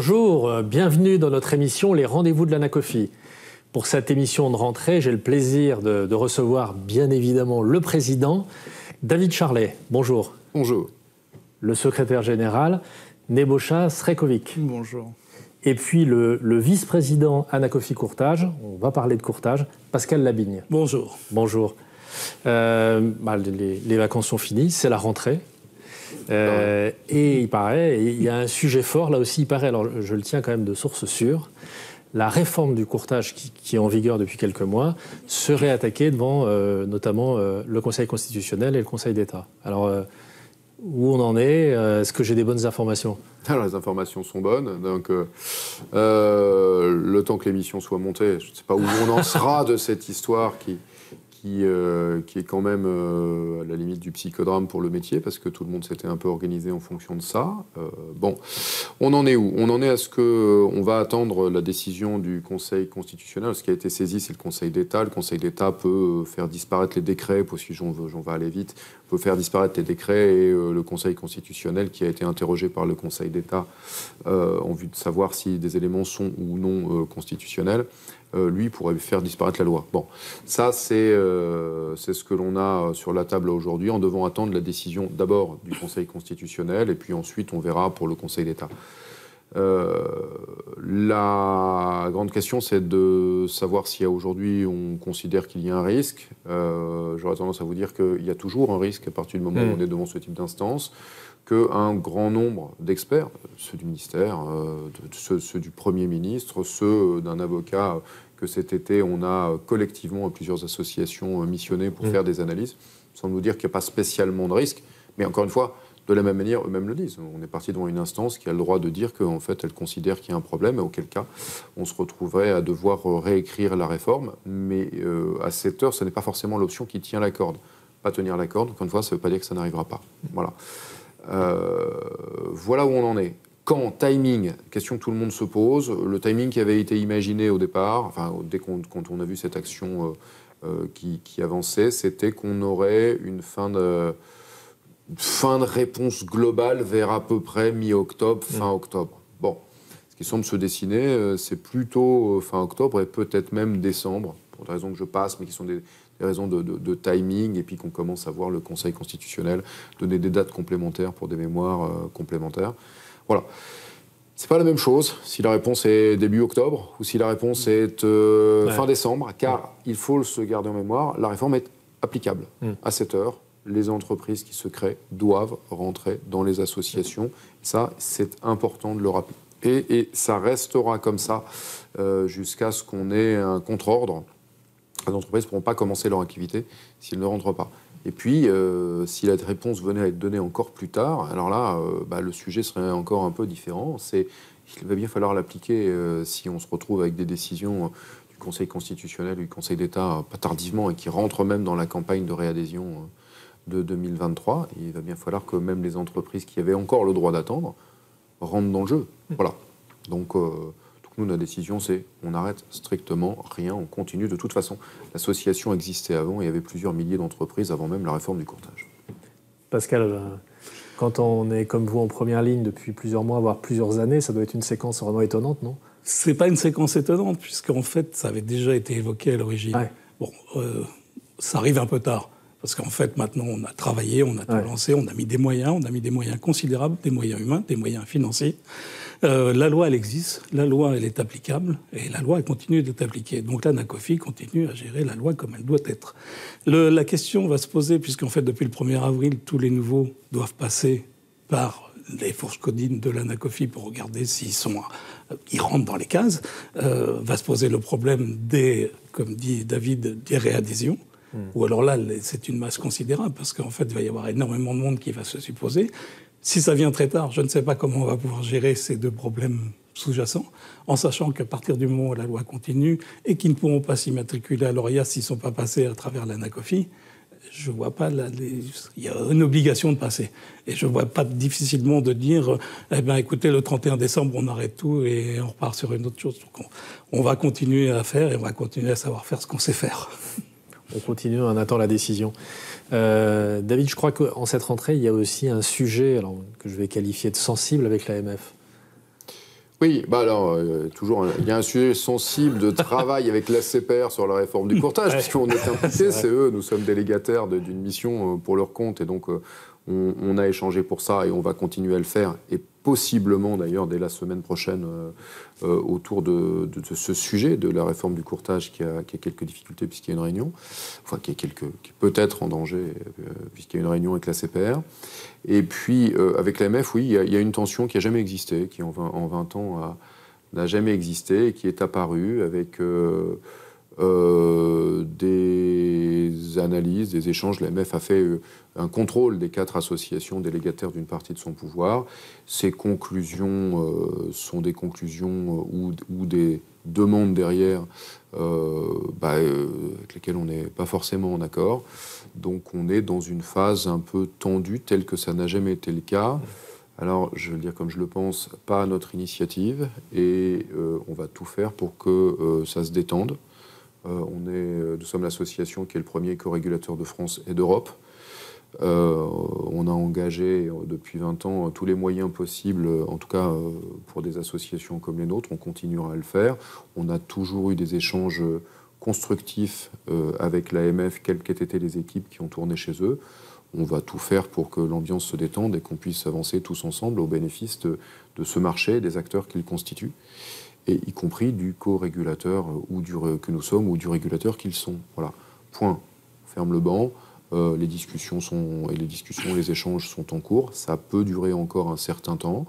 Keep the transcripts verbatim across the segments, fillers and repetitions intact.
Bonjour, bienvenue dans notre émission Les Rendez-vous de l'Anacofi. Pour cette émission de rentrée, j'ai le plaisir de, de recevoir bien évidemment le président, David Charlet. Bonjour. Bonjour. Le secrétaire général, Nebojsa Srećković. Bonjour. Et puis le, le vice-président Anacofi Courtage, on va parler de courtage, Pascal Labigne. Bonjour. Bonjour. Euh, bah, les, les vacances sont finies, c'est la rentrée. Euh, et il paraît, il y a un sujet fort là aussi, il paraît, alors je le tiens quand même de source sûre, la réforme du courtage qui, qui est en vigueur depuis quelques mois serait attaquée devant euh, notamment euh, le Conseil constitutionnel et le Conseil d'État. Alors euh, où on en est, euh, est-ce que j'ai des bonnes informations ? Alors, les informations sont bonnes, donc euh, euh, le temps que l'émission soit montée, je ne sais pas où on en sera de cette histoire qui... Qui, euh, qui est quand même euh, à la limite du psychodrame pour le métier, parce que tout le monde s'était un peu organisé en fonction de ça. Euh, bon, on en est où ? On en est à ce qu'on euh, va attendre la décision du Conseil constitutionnel. Ce qui a été saisi, c'est le Conseil d'État. Le Conseil d'État peut faire disparaître les décrets, parce que j'en j'en vais aller vite, peut faire disparaître les décrets, et euh, le Conseil constitutionnel, qui a été interrogé par le Conseil d'État euh, en vue de savoir si des éléments sont ou non euh, constitutionnels, Euh, lui pourrait faire disparaître la loi. Bon, ça c'est euh, c'est ce que l'on a sur la table aujourd'hui, en devant attendre la décision d'abord du Conseil constitutionnel, et puis ensuite on verra pour le Conseil d'État. Euh, la grande question, c'est de savoir si aujourd'hui on considère qu'il y a un risque. Euh, J'aurais tendance à vous dire qu'il y a toujours un risque à partir du moment mmh. où on est devant ce type d'instance, qu'un grand nombre d'experts, ceux du ministère, euh, de, de, ceux, ceux du Premier ministre, ceux d'un avocat que cet été on a collectivement à plusieurs associations missionnées pour mmh. faire des analyses, sans nous dire qu'il n'y a pas spécialement de risque. Mais encore une fois, de la même manière, eux-mêmes le disent. On est parti devant une instance qui a le droit de dire qu'en fait, elle considère qu'il y a un problème, et auquel cas, on se retrouverait à devoir réécrire la réforme. Mais euh, à cette heure, ce n'est pas forcément l'option qui tient la corde. Pas tenir la corde, encore une fois, ça ne veut pas dire que ça n'arrivera pas. Voilà. Euh, voilà où on en est. Quand, timing, question que tout le monde se pose, le timing qui avait été imaginé au départ, enfin, dès qu'on, quand on a vu cette action euh, euh, qui, qui avançait, c'était qu'on aurait une fin de... fin de réponse globale vers à peu près mi-octobre, fin mmh. octobre. Bon, ce qui semble se dessiner, euh, c'est plutôt euh, fin octobre et peut-être même décembre, pour des raisons que je passe, mais qui sont des, des raisons de, de, de timing, et puis qu'on commence à voir le Conseil constitutionnel donner des dates complémentaires pour des mémoires euh, complémentaires. Voilà. C'est pas la même chose si la réponse est début octobre ou si la réponse est euh, ouais. fin décembre, car ouais. il faut se garder en mémoire, la réforme est applicable mmh. à cette heure. Les entreprises qui se créent doivent rentrer dans les associations. Ça, c'est important de le rappeler. Et, et ça restera comme ça euh, jusqu'à ce qu'on ait un contre-ordre. Les entreprises ne pourront pas commencer leur activité s'ils ne rentrent pas. Et puis, euh, si la réponse venait à être donnée encore plus tard, alors là, euh, bah, le sujet serait encore un peu différent. C'est, il va bien falloir l'appliquer euh, si on se retrouve avec des décisions euh, du Conseil constitutionnel ou du Conseil d'État, euh, pas tardivement, et qui rentrent même dans la campagne de réadhésion euh, de deux mille vingt-trois, il va bien falloir que même les entreprises qui avaient encore le droit d'attendre rentrent dans le jeu. Voilà. Donc, euh, donc nous, notre décision, c'est on n'arrête strictement rien, on continue. De toute façon, l'association existait avant, et il y avait plusieurs milliers d'entreprises avant même la réforme du courtage. Pascal, quand on est comme vous en première ligne depuis plusieurs mois, voire plusieurs années, ça doit être une séquence vraiment étonnante, non ? C'est pas une séquence étonnante, puisqu'en fait, ça avait déjà été évoqué à l'origine. Ouais. Bon, euh, ça arrive un peu tard. Parce qu'en fait, maintenant, on a travaillé, on a tout ouais. lancé, on a mis des moyens, on a mis des moyens considérables, des moyens humains, des moyens financiers. Euh, la loi, elle existe, la loi, elle est applicable, et la loi, elle continue d'être appliquée. Donc l'Anacofi continue à gérer la loi comme elle doit être. Le, la question va se poser, puisqu'en fait, depuis le premier avril, tous les nouveaux doivent passer par les fourches codines de l'Anacofi pour regarder s'ils sont, euh, ils rentrent dans les cases. Euh, va se poser le problème des, comme dit David, des réadhésions. Mmh. Ou alors là, c'est une masse considérable, parce qu'en fait, il va y avoir énormément de monde qui va se supposer. Si ça vient très tard, je ne sais pas comment on va pouvoir gérer ces deux problèmes sous-jacents, en sachant qu'à partir du moment où la loi continue et qu'ils ne pourront pas s'immatriculer à l'Orias s'ils ne sont pas passés à travers l'Anacofi, je ne vois pas... La, les, il y a une obligation de passer. Et je ne vois pas difficilement de dire eh bien, écoutez, le trente et un décembre, on arrête tout et on repart sur une autre chose. Donc on, on va continuer à faire et on va continuer à savoir faire ce qu'on sait faire. On continue, on attend la décision. Euh, David, je crois qu'en cette rentrée, il y a aussi un sujet alors, que je vais qualifier de sensible avec l'A M F. Oui, bah alors, euh, toujours, il y a un sujet sensible de travail avec l'A C P R sur la réforme du courtage, puisqu'on est impliqués, c'est eux, nous sommes délégataires d'une mission pour leur compte, et donc euh, on, on a échangé pour ça, et on va continuer à le faire, et possiblement d'ailleurs dès la semaine prochaine, euh, euh, autour de, de, de ce sujet, de la réforme du courtage, qui a, qui a quelques difficultés, puisqu'il y a une réunion, enfin qui est, quelques, qui est peut-être en danger, euh, puisqu'il y a une réunion avec l'A C P R. Et puis, euh, avec l'A M F, oui, il y, y a une tension qui n'a jamais existé, qui en vingt, en vingt ans n'a jamais existé, et qui est apparue avec euh, euh, des analyses, des échanges. L'A M F a fait euh, un contrôle des quatre associations délégataires d'une partie de son pouvoir. Ces conclusions euh, sont des conclusions euh, ou, ou des demandes derrière euh, bah, euh, avec lesquelles on n'est pas forcément en accord. Donc on est dans une phase un peu tendue, telle que ça n'a jamais été le cas. Alors, je vais le dire comme je le pense, pas à notre initiative, et euh, on va tout faire pour que euh, ça se détende. Euh, on est, nous sommes l'association qui est le premier co-régulateur de France et d'Europe. Euh, on a engagé depuis vingt ans tous les moyens possibles, en tout cas euh, pour des associations comme les nôtres. On continuera à le faire. On a toujours eu des échanges constructifs euh, avec l'A M F, quelles qu'aient été les équipes qui ont tourné chez eux. On va tout faire pour que l'ambiance se détende et qu'on puisse avancer tous ensemble au bénéfice de, de ce marché et des acteurs qu'il constitue, et y compris du co-régulateur ou du, que nous sommes ou du régulateur qu'ils sont. Voilà. Point. On ferme le banc. Euh, les discussions sont, et les discussions, les échanges sont en cours. Ça peut durer encore un certain temps.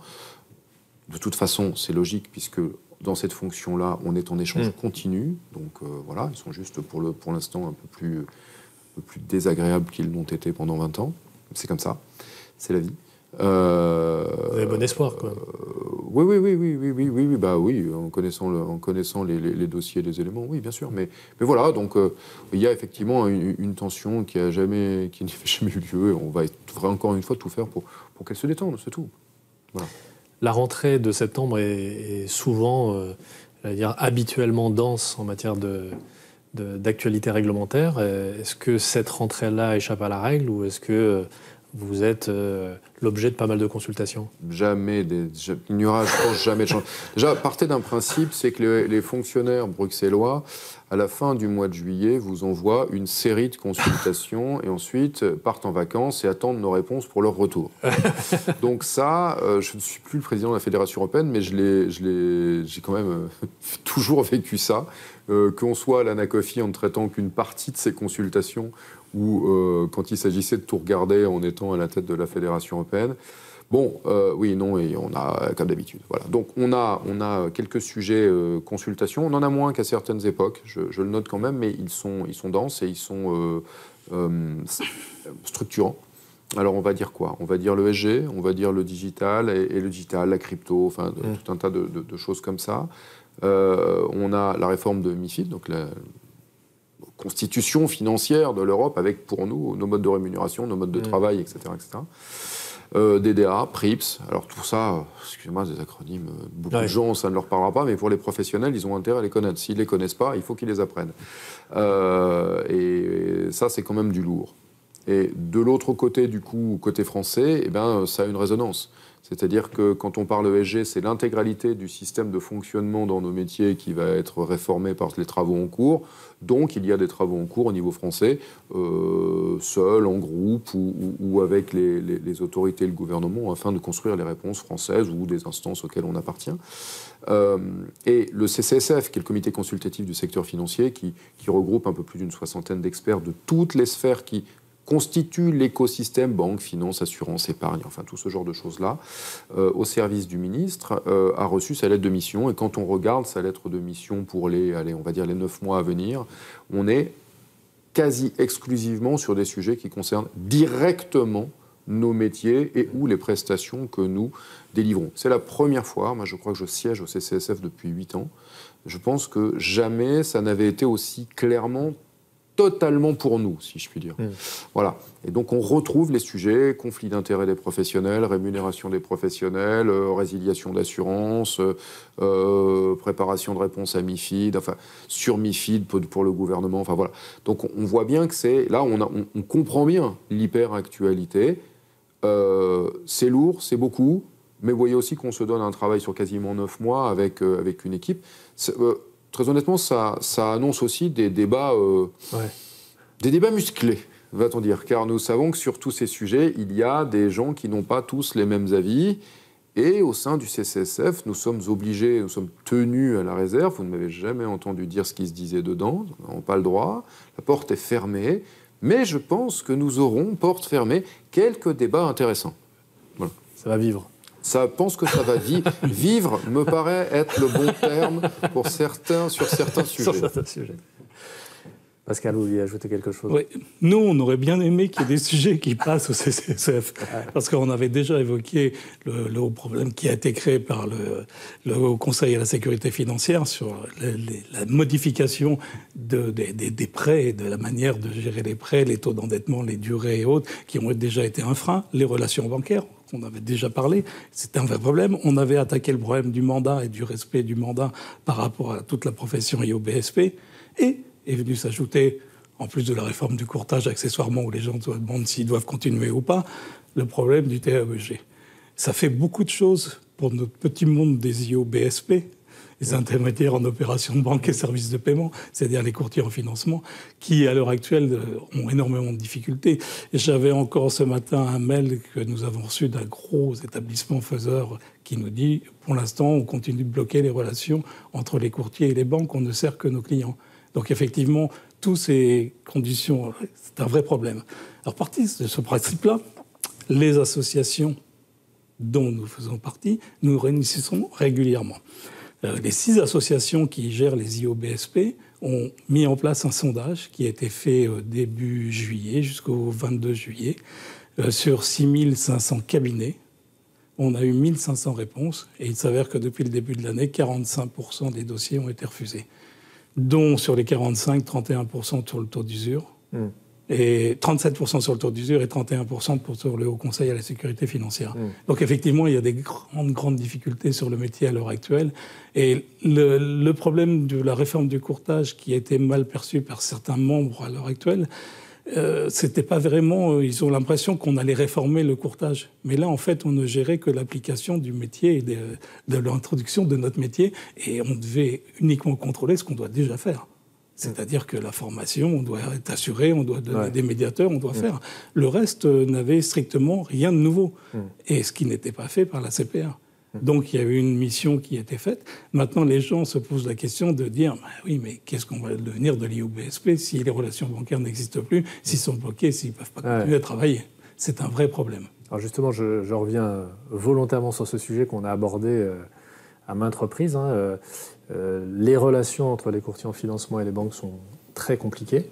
De toute façon, c'est logique, puisque dans cette fonction-là, on est en échange mmh. continu. Donc euh, voilà, ils sont juste pour, le, pour l'instant un peu plus, un peu plus désagréables qu'ils n'ont été pendant vingt ans. C'est comme ça, c'est la vie. Euh, Vous avez bon espoir, quoi. Euh, oui, oui, oui, oui, oui, oui, oui, oui, bah oui, en connaissant, le, en connaissant les, les, les dossiers et les éléments, oui, bien sûr. Mais, mais voilà, donc euh, il y a effectivement une, une tension qui a jamais, qui n'a jamais eu lieu. Et on va encore une fois tout faire pour, pour qu'elle se détende, c'est tout. Voilà. La rentrée de septembre est, est souvent, euh, j'allais dire, habituellement dense en matière de, de, d'actualité réglementaire. Est-ce que cette rentrée-là échappe à la règle, ou est-ce que vous êtes euh, l'objet de pas mal de consultations? Jamais. Des, il n'y aura, je pense, jamais de changement. Déjà, partez d'un principe, c'est que les, les fonctionnaires bruxellois, à la fin du mois de juillet, vous envoient une série de consultations et ensuite partent en vacances et attendent nos réponses pour leur retour. Donc ça, euh, je ne suis plus le président de la Fédération européenne, mais je l'ai, je l'ai, j'ai quand même euh, toujours vécu ça. Euh, qu'on soit à l'Anacofi en ne traitant qu'une partie de ces consultations, ou euh, quand il s'agissait de tout regarder en étant à la tête de la Fédération européenne. Bon, euh, oui, non, et on a, comme d'habitude. Voilà. Donc on a, on a quelques sujets euh, consultations. On en a moins qu'à certaines époques, je, je le note quand même, mais ils sont, ils sont denses et ils sont euh, euh, structurants. Alors on va dire quoi? On va dire le E S G, on va dire le digital, et, et le digital, la crypto, enfin mmh. tout un tas de, de, de choses comme ça. Euh, on a la réforme de MiFID, donc la constitution financière de l'Europe, avec pour nous nos modes de rémunération, nos modes de mmh. travail, et cetera, et cetera. Euh, D D A, PRIPS, alors tout ça, excusez-moi, des acronymes, beaucoup ouais. de gens, ça ne leur parlera pas, mais pour les professionnels, ils ont intérêt à les connaître. S'ils ne les connaissent pas, il faut qu'ils les apprennent. Euh, et ça, c'est quand même du lourd. Et de l'autre côté, du coup, côté français, eh ben, ça a une résonance. C'est-à-dire que quand on parle E S G, c'est l'intégralité du système de fonctionnement dans nos métiers qui va être réformé par les travaux en cours. Donc, il y a des travaux en cours au niveau français, euh, seul, en groupe ou, ou, ou avec les, les, les autorités et le gouvernement, afin de construire les réponses françaises ou des instances auxquelles on appartient. Euh, et le C C S F, qui est le comité consultatif du secteur financier, qui, qui regroupe un peu plus d'une soixantaine d'experts de toutes les sphères qui constitue l'écosystème banque, finance, assurance, épargne, enfin tout ce genre de choses-là, euh, au service du ministre, euh, a reçu sa lettre de mission. Et quand on regarde sa lettre de mission pour les, allez, on va dire les neuf mois à venir, on est quasi exclusivement sur des sujets qui concernent directement nos métiers et ou les prestations que nous délivrons. C'est la première fois, moi je crois que je siège au C C S F depuis huit ans, je pense que jamais ça n'avait été aussi clairement totalement pour nous, si je puis dire. Mmh. Voilà. Et donc on retrouve les sujets, conflit d'intérêts des professionnels, rémunération des professionnels, euh, résiliation d'assurance, euh, préparation de réponse à MiFID, enfin sur MiFID pour, pour le gouvernement, enfin voilà. Donc on, on voit bien que c'est, là on, a, on, on comprend bien l'hyper-actualité, euh, c'est lourd, c'est beaucoup, mais vous voyez aussi qu'on se donne un travail sur quasiment neuf mois avec, euh, avec une équipe. Euh, très honnêtement, ça, ça annonce aussi des débats, euh, ouais. des débats musclés, va-t-on dire, car nous savons que sur tous ces sujets, il y a des gens qui n'ont pas tous les mêmes avis. Et au sein du C C S F, nous sommes obligés, nous sommes tenus à la réserve. Vous ne m'avez jamais entendu dire ce qui se disait dedans. Nous n'avons pas le droit. La porte est fermée. Mais je pense que nous aurons, porte fermée, quelques débats intéressants. Voilà. Ça va vivre. Ça pense que ça va vivre. Vivre me paraît être le bon terme pour certains, sur certains sujets. Sur certains sujets. Pascal, vous vouliez ajouter quelque chose? Oui. Nous, on aurait bien aimé qu'il y ait des sujets qui passent au C C S F. Parce qu'on avait déjà évoqué le, le haut problème qui a été créé par le, le Haut Conseil à la sécurité financière sur les, les, la modification de, de, de, des prêts et de la manière de gérer les prêts, les taux d'endettement, les durées et autres, qui ont déjà été un frein. Les relations bancaires, on avait déjà parlé, c'était un vrai problème. On avait attaqué le problème du mandat et du respect du mandat par rapport à toute la profession et au B S P. Et est venu s'ajouter, en plus de la réforme du courtage accessoirement, où les gens se demandent s'ils doivent continuer ou pas, le problème du T A E G. Ça fait beaucoup de choses pour notre petit monde des I O B S P, les intermédiaires en opération de banque et services de paiement, c'est-à-dire les courtiers en financement, qui, à l'heure actuelle, ont énormément de difficultés. Et j'avais encore ce matin un mail que nous avons reçu d'un gros établissement faiseur qui nous dit, pour l'instant, on continue de bloquer les relations entre les courtiers et les banques, on ne sert que nos clients. Donc effectivement, toutes ces conditions, c'est un vrai problème. Alors, partie de ce principe-là, les associations dont nous faisons partie, nous réunissons régulièrement. Euh, les six associations qui gèrent les I O B S P ont mis en place un sondage qui a été fait euh, début juillet jusqu'au vingt-deux juillet euh, sur six mille cinq cents cabinets. On a eu mille cinq cents réponses et il s'avère que depuis le début de l'année, quarante-cinq pour cent des dossiers ont été refusés, dont sur les quarante-cinq, trente et un pour cent sur le taux d'usure, mmh. et trente-sept pour cent sur le taux d'usure et trente et un pour cent pour sur le Haut Conseil à la sécurité financière. Mmh. Donc effectivement, il y a des grandes, grandes difficultés sur le métier à l'heure actuelle. Et le, le problème de la réforme du courtage qui a été mal perçu par certains membres à l'heure actuelle, Euh, c'était pas vraiment... Euh, ils ont l'impression qu'on allait réformer le courtage. Mais là, en fait, on ne gérait que l'application du métier et de, de l'introduction de notre métier. Et on devait uniquement contrôler ce qu'on doit déjà faire. C'est-à-dire que la formation, on doit être assuré, on doit donner ouais. des médiateurs, on doit mmh. faire. Le reste euh, n'avait strictement rien de nouveau. Mmh. Et ce qui n'était pas fait par la C P A. Donc il y a eu une mission qui a été faite. Maintenant, les gens se posent la question de dire bah, oui, mais qu'est-ce qu'on va devenir de l'I O B S P si les relations bancaires n'existent plus, s'ils sont bloqués, s'ils ne peuvent pas continuer ouais. à travailler. C'est un vrai problème. Alors justement, je, je reviens volontairement sur ce sujet qu'on a abordé euh, à maintes reprises. Hein. Euh, euh, les relations entre les courtiers en financement et les banques sont très compliquées.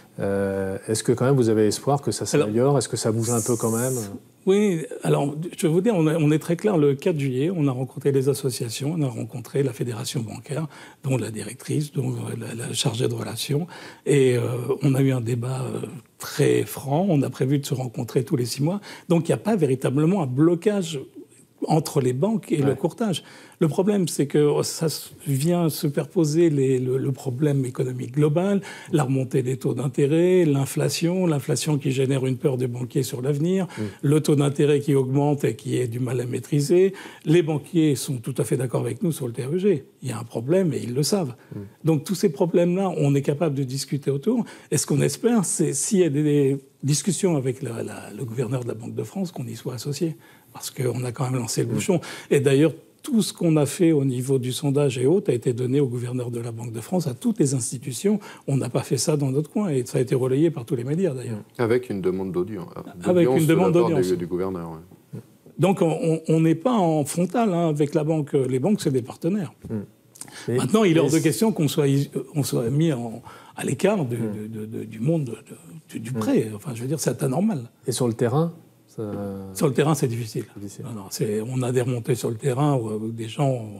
Euh, est-ce que quand même vous avez espoir que ça s'améliore? Est-ce que ça bouge un peu quand même? Oui, alors je vais vous dire, on, a, on est très clair, le quatre juillet, on a rencontré les associations, on a rencontré la fédération bancaire, dont la directrice, dont la, la chargée de relations, et euh, on a eu un débat euh, très franc, on a prévu de se rencontrer tous les six mois, donc il n'y a pas véritablement un blocage entre les banques et ouais. le courtage. Le problème, c'est que ça vient superposer les, le, le problème économique global, la remontée des taux d'intérêt, l'inflation, l'inflation qui génère une peur des banquiers sur l'avenir, mmh. le taux d'intérêt qui augmente et qui est du mal à maîtriser. Les banquiers sont tout à fait d'accord avec nous sur le T A E G. Il y a un problème et ils le savent. Mmh. Donc tous ces problèmes-là, on est capable de discuter autour. Et ce qu'on espère, c'est s'il y a des, des discussions avec la, la, le gouverneur de la Banque de France, qu'on y soit associé. Parce qu'on a quand même lancé le bouchon. Et d'ailleurs, tout ce qu'on a fait au niveau du sondage et autres a été donné au gouverneur de la Banque de France, à toutes les institutions. On n'a pas fait ça dans notre coin. Et ça a été relayé par tous les médias, d'ailleurs. Avec une demande d'audience. Avec une demande d'audience. Du, du gouverneur, ouais. Donc, on n'est pas en frontal hein, avec la banque. Les banques, c'est des partenaires. Mmh. Maintenant, il est hors de question qu'on soit, on soit mis en, à l'écart du, mmh. de, de, du monde de, de, du prêt. Enfin, je veux dire, c'est anormal. Et sur le terrain ça... Sur le terrain, c'est difficile. difficile. Non, non, c'est, on a des remontées sur le terrain où, où des gens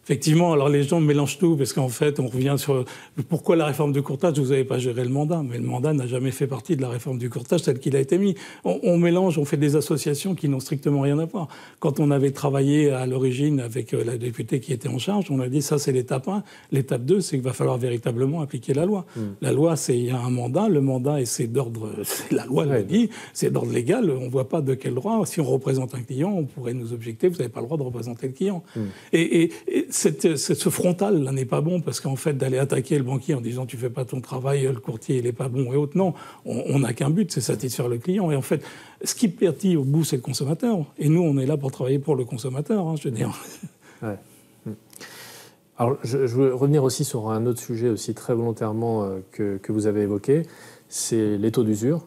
Effectivement, alors les gens mélangent tout, parce qu'en fait, on revient sur pourquoi la réforme du courtage, vous n'avez pas géré le mandat, mais le mandat n'a jamais fait partie de la réforme du courtage tel qu'il a été mis. On, on mélange, on fait des associations qui n'ont strictement rien à voir. Quand on avait travaillé à l'origine avec la députée qui était en charge, on a dit ça c'est l'étape un. L'étape deux, c'est qu'il va falloir véritablement appliquer la loi. Mmh. La loi, c'est il y a un mandat, le mandat, et c'est d'ordre, c'est la loi le dit, c'est d'ordre légal, on ne voit pas de quel droit. Si on représente un client, on pourrait nous objecter, vous n'avez pas le droit de représenter le client. Mmh. Et, et, et cette, cette, ce frontal là n'est pas bon, parce qu'en fait, d'aller attaquer le banquier en disant tu fais pas ton travail, le courtier il est pas bon et autres, non, on n'a qu'un but, c'est satisfaire le client. Et en fait, ce qui perdit au bout, c'est le consommateur. Et nous, on est là pour travailler pour le consommateur, hein, je veux dire. Ouais. Alors, je, je veux revenir aussi sur un autre sujet aussi très volontairement euh, que, que vous avez évoqué, c'est les taux d'usure.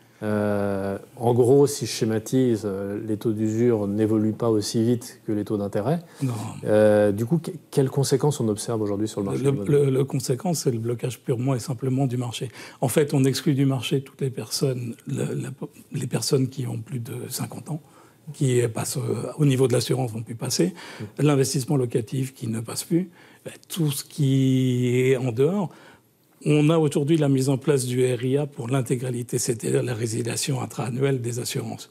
Euh, en gros, si je schématise, euh, les taux d'usure n'évoluent pas aussi vite que les taux d'intérêt. Euh, du coup, que, quelles conséquences on observe aujourd'hui sur le marché? Le, le, le conséquence, c'est le blocage purement et simplement du marché. En fait, on exclut du marché toutes les personnes, le, la, les personnes qui ont plus de cinquante ans, qui passent au niveau de l'assurance vont plus passer, l'investissement locatif qui ne passe plus, tout ce qui est en dehors. On a aujourd'hui la mise en place du R I A pour l'intégralité, c'est-à-dire la résiliation intra-annuelle des assurances.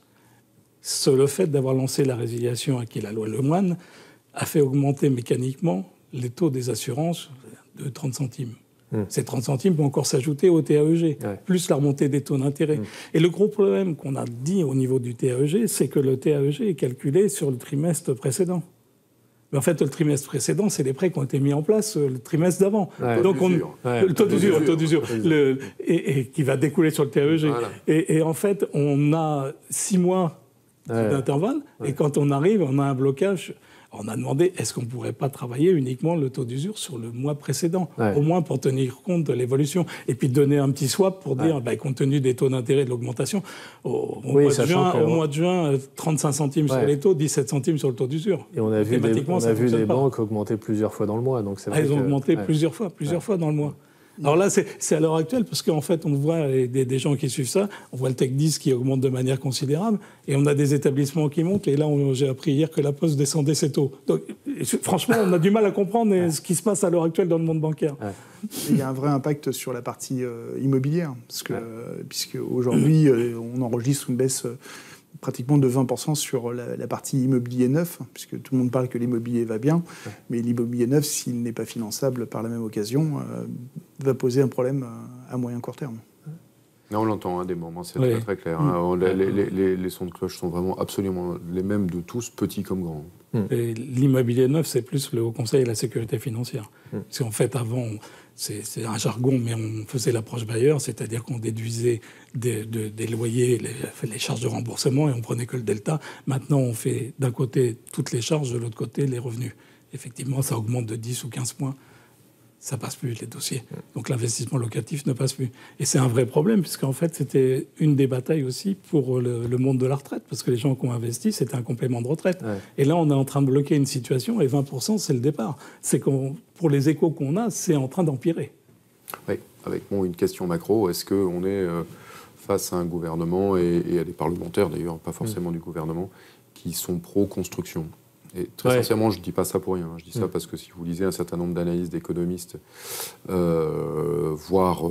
Seul le fait d'avoir lancé la résiliation, qui est la loi Lemoine, a fait augmenter mécaniquement les taux des assurances de trente centimes. Mmh. Ces trente centimes vont encore s'ajouter au T A E G, ouais. plus la remontée des taux d'intérêt. Mmh. Et le gros problème qu'on a dit au niveau du T A E G, c'est que le T A E G est calculé sur le trimestre précédent. Mais en fait, le trimestre précédent, c'est les prêts qui ont été mis en place le trimestre d'avant. Ouais, Donc, on, ouais, le taux d'usure, le taux d'usure, le, et, et qui va découler sur le T A E G. Voilà. Et, et en fait, on a six mois ouais. d'intervalle, ouais. et quand on arrive, on a un blocage. On a demandé, est-ce qu'on ne pourrait pas travailler uniquement le taux d'usure sur le mois précédent, ouais. au moins pour tenir compte de l'évolution, et puis donner un petit swap pour dire, ouais. bah, compte tenu des taux d'intérêt de l'augmentation, au, au, oui, mois, de juin, au mois de juin, trente-cinq centimes ouais. sur les taux, dix-sept centimes sur le taux d'usure. Et on a vu des, on a vu des banques augmenter plusieurs fois dans le mois. Donc c'est vrai ah, ils ont que... augmenté ouais. plusieurs fois, plusieurs ouais. fois dans le mois. Alors là, c'est, c'est à l'heure actuelle, parce qu'en fait, on voit des, des gens qui suivent ça, on voit le Tech dix qui augmente de manière considérable, et on a des établissements qui montent, et là, on, j'ai appris hier que la Poste descendait ses taux. Donc, franchement, on a du mal à comprendre ouais. ce qui se passe à l'heure actuelle dans le monde bancaire. Ouais. Il y a un vrai impact sur la partie euh, immobilière, parce que, ouais. euh, puisque aujourd'hui, euh, on enregistre une baisse... Euh, pratiquement de vingt pour cent sur la, la partie immobilier neuf, puisque tout le monde parle que l'immobilier va bien, ouais. mais l'immobilier neuf, s'il n'est pas finançable par la même occasion, euh, va poser un problème à moyen court terme. Là, on l'entend, hein, des moments, c'est oui. très, très clair. Hein. Les, les, les, les sons de cloche sont vraiment absolument les mêmes de tous, petits comme grands. Et l'immobilier neuf, c'est plus le Haut Conseil et la sécurité financière. Mm. Parce qu'en fait, avant, c'est, c'est un jargon, mais on faisait l'approche bailleur, c'est-à-dire qu'on déduisait des, de, des loyers, les, les charges de remboursement, et on prenait que le delta. Maintenant, on fait d'un côté toutes les charges, de l'autre côté les revenus. Effectivement, ça augmente de dix ou quinze points. Ça passe plus, les dossiers. Donc l'investissement locatif ne passe plus. Et c'est un vrai problème, puisqu'en fait, c'était une des batailles aussi pour le, le monde de la retraite, parce que les gens qui ont investi, c'était un complément de retraite. Ouais. Et là, on est en train de bloquer une situation, et vingt pour cent, c'est le départ. C'est qu'on, pour les échos qu'on a, c'est en train d'empirer. Oui, avec bon, une question macro, est-ce qu'on est euh, face à un gouvernement, et, et à des parlementaires d'ailleurs, pas forcément mmh. du gouvernement, qui sont pro-construction ? Et très ouais. sincèrement, je ne dis pas ça pour rien. Je dis ça mmh. parce que si vous lisez un certain nombre d'analyses d'économistes, euh, voire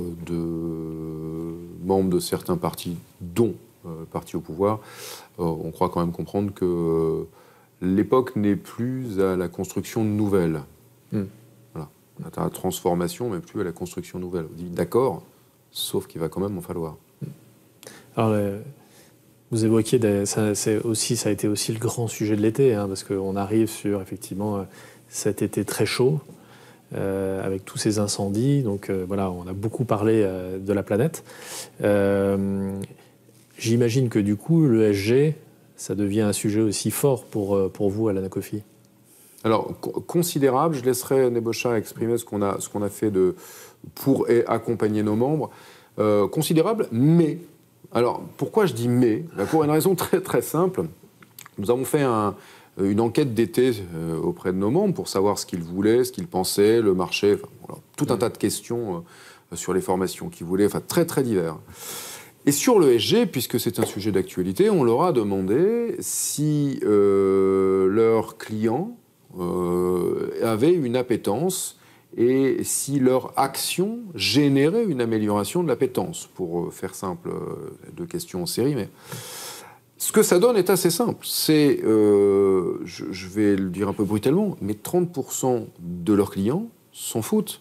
de membres de certains partis, dont euh, le parti au pouvoir, euh, on croit quand même comprendre que l'époque n'est plus à la construction nouvelle. Mmh. Voilà. On est à la transformation, mais plus à la construction nouvelle. On dit d'accord, sauf qu'il va quand même en falloir. Mmh. Alors, le... Vous évoquiez, des, ça, c'est aussi, ça a été aussi le grand sujet de l'été, hein, parce qu'on arrive sur effectivement cet été très chaud, euh, avec tous ces incendies. Donc euh, voilà, on a beaucoup parlé euh, de la planète. Euh, j'imagine que du coup, l'E S G, ça devient un sujet aussi fort pour, pour vous à l'Anacofi. Alors, co- considérable, je laisserai Nebojsa exprimer ce qu'on a, ce qu'on a fait de, pour accompagner nos membres. Euh, considérable, mais... Alors, pourquoi je dis « mais » ? Pour une raison très très simple. Nous avons fait un, une enquête d'été euh, auprès de nos membres pour savoir ce qu'ils voulaient, ce qu'ils pensaient, le marché, enfin, voilà, tout un tas de questions euh, sur les formations qu'ils voulaient, enfin très très divers. Et sur le E S G, puisque c'est un sujet d'actualité, on leur a demandé si euh, leurs clients euh, avaient une appétence et si leur action générait une amélioration de l'appétence. Pour faire simple, deux questions en série, mais ce que ça donne est assez simple. C'est, euh, je, je vais le dire un peu brutalement, mais trente pour cent de leurs clients s'en foutent.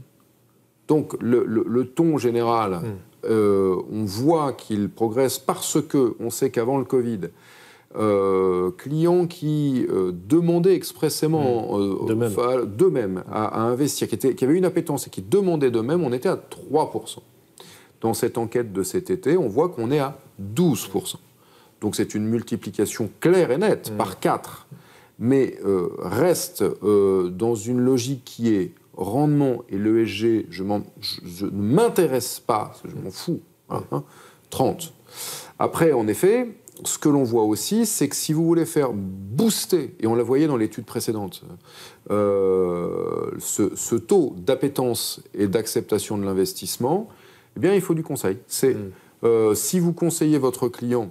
Donc le, le, le ton général, mmh. euh, on voit qu'il progresse parce que on sait qu'avant le Covid, euh, clients qui euh, demandaient expressément mmh. euh, d'eux-mêmes euh, d'eux-mêmes à, à investir, qui, étaient, qui avaient une appétence et qui demandaient d'eux-mêmes, on était à trois pour cent. Dans cette enquête de cet été, on voit qu'on est à douze pour cent. Donc c'est une multiplication claire et nette, mmh. par quatre. Mais euh, reste euh, dans une logique qui est rendement et l'E S G, je, je, je ne m'intéresse pas, je m'en fous, hein, hein, trente. Après, en effet, ce que l'on voit aussi, c'est que si vous voulez faire booster, et on l'a voyé dans l'étude précédente, euh, ce, ce taux d'appétence et d'acceptation de l'investissement, eh bien, il faut du conseil. C'est, mmh. euh, si vous conseillez votre client,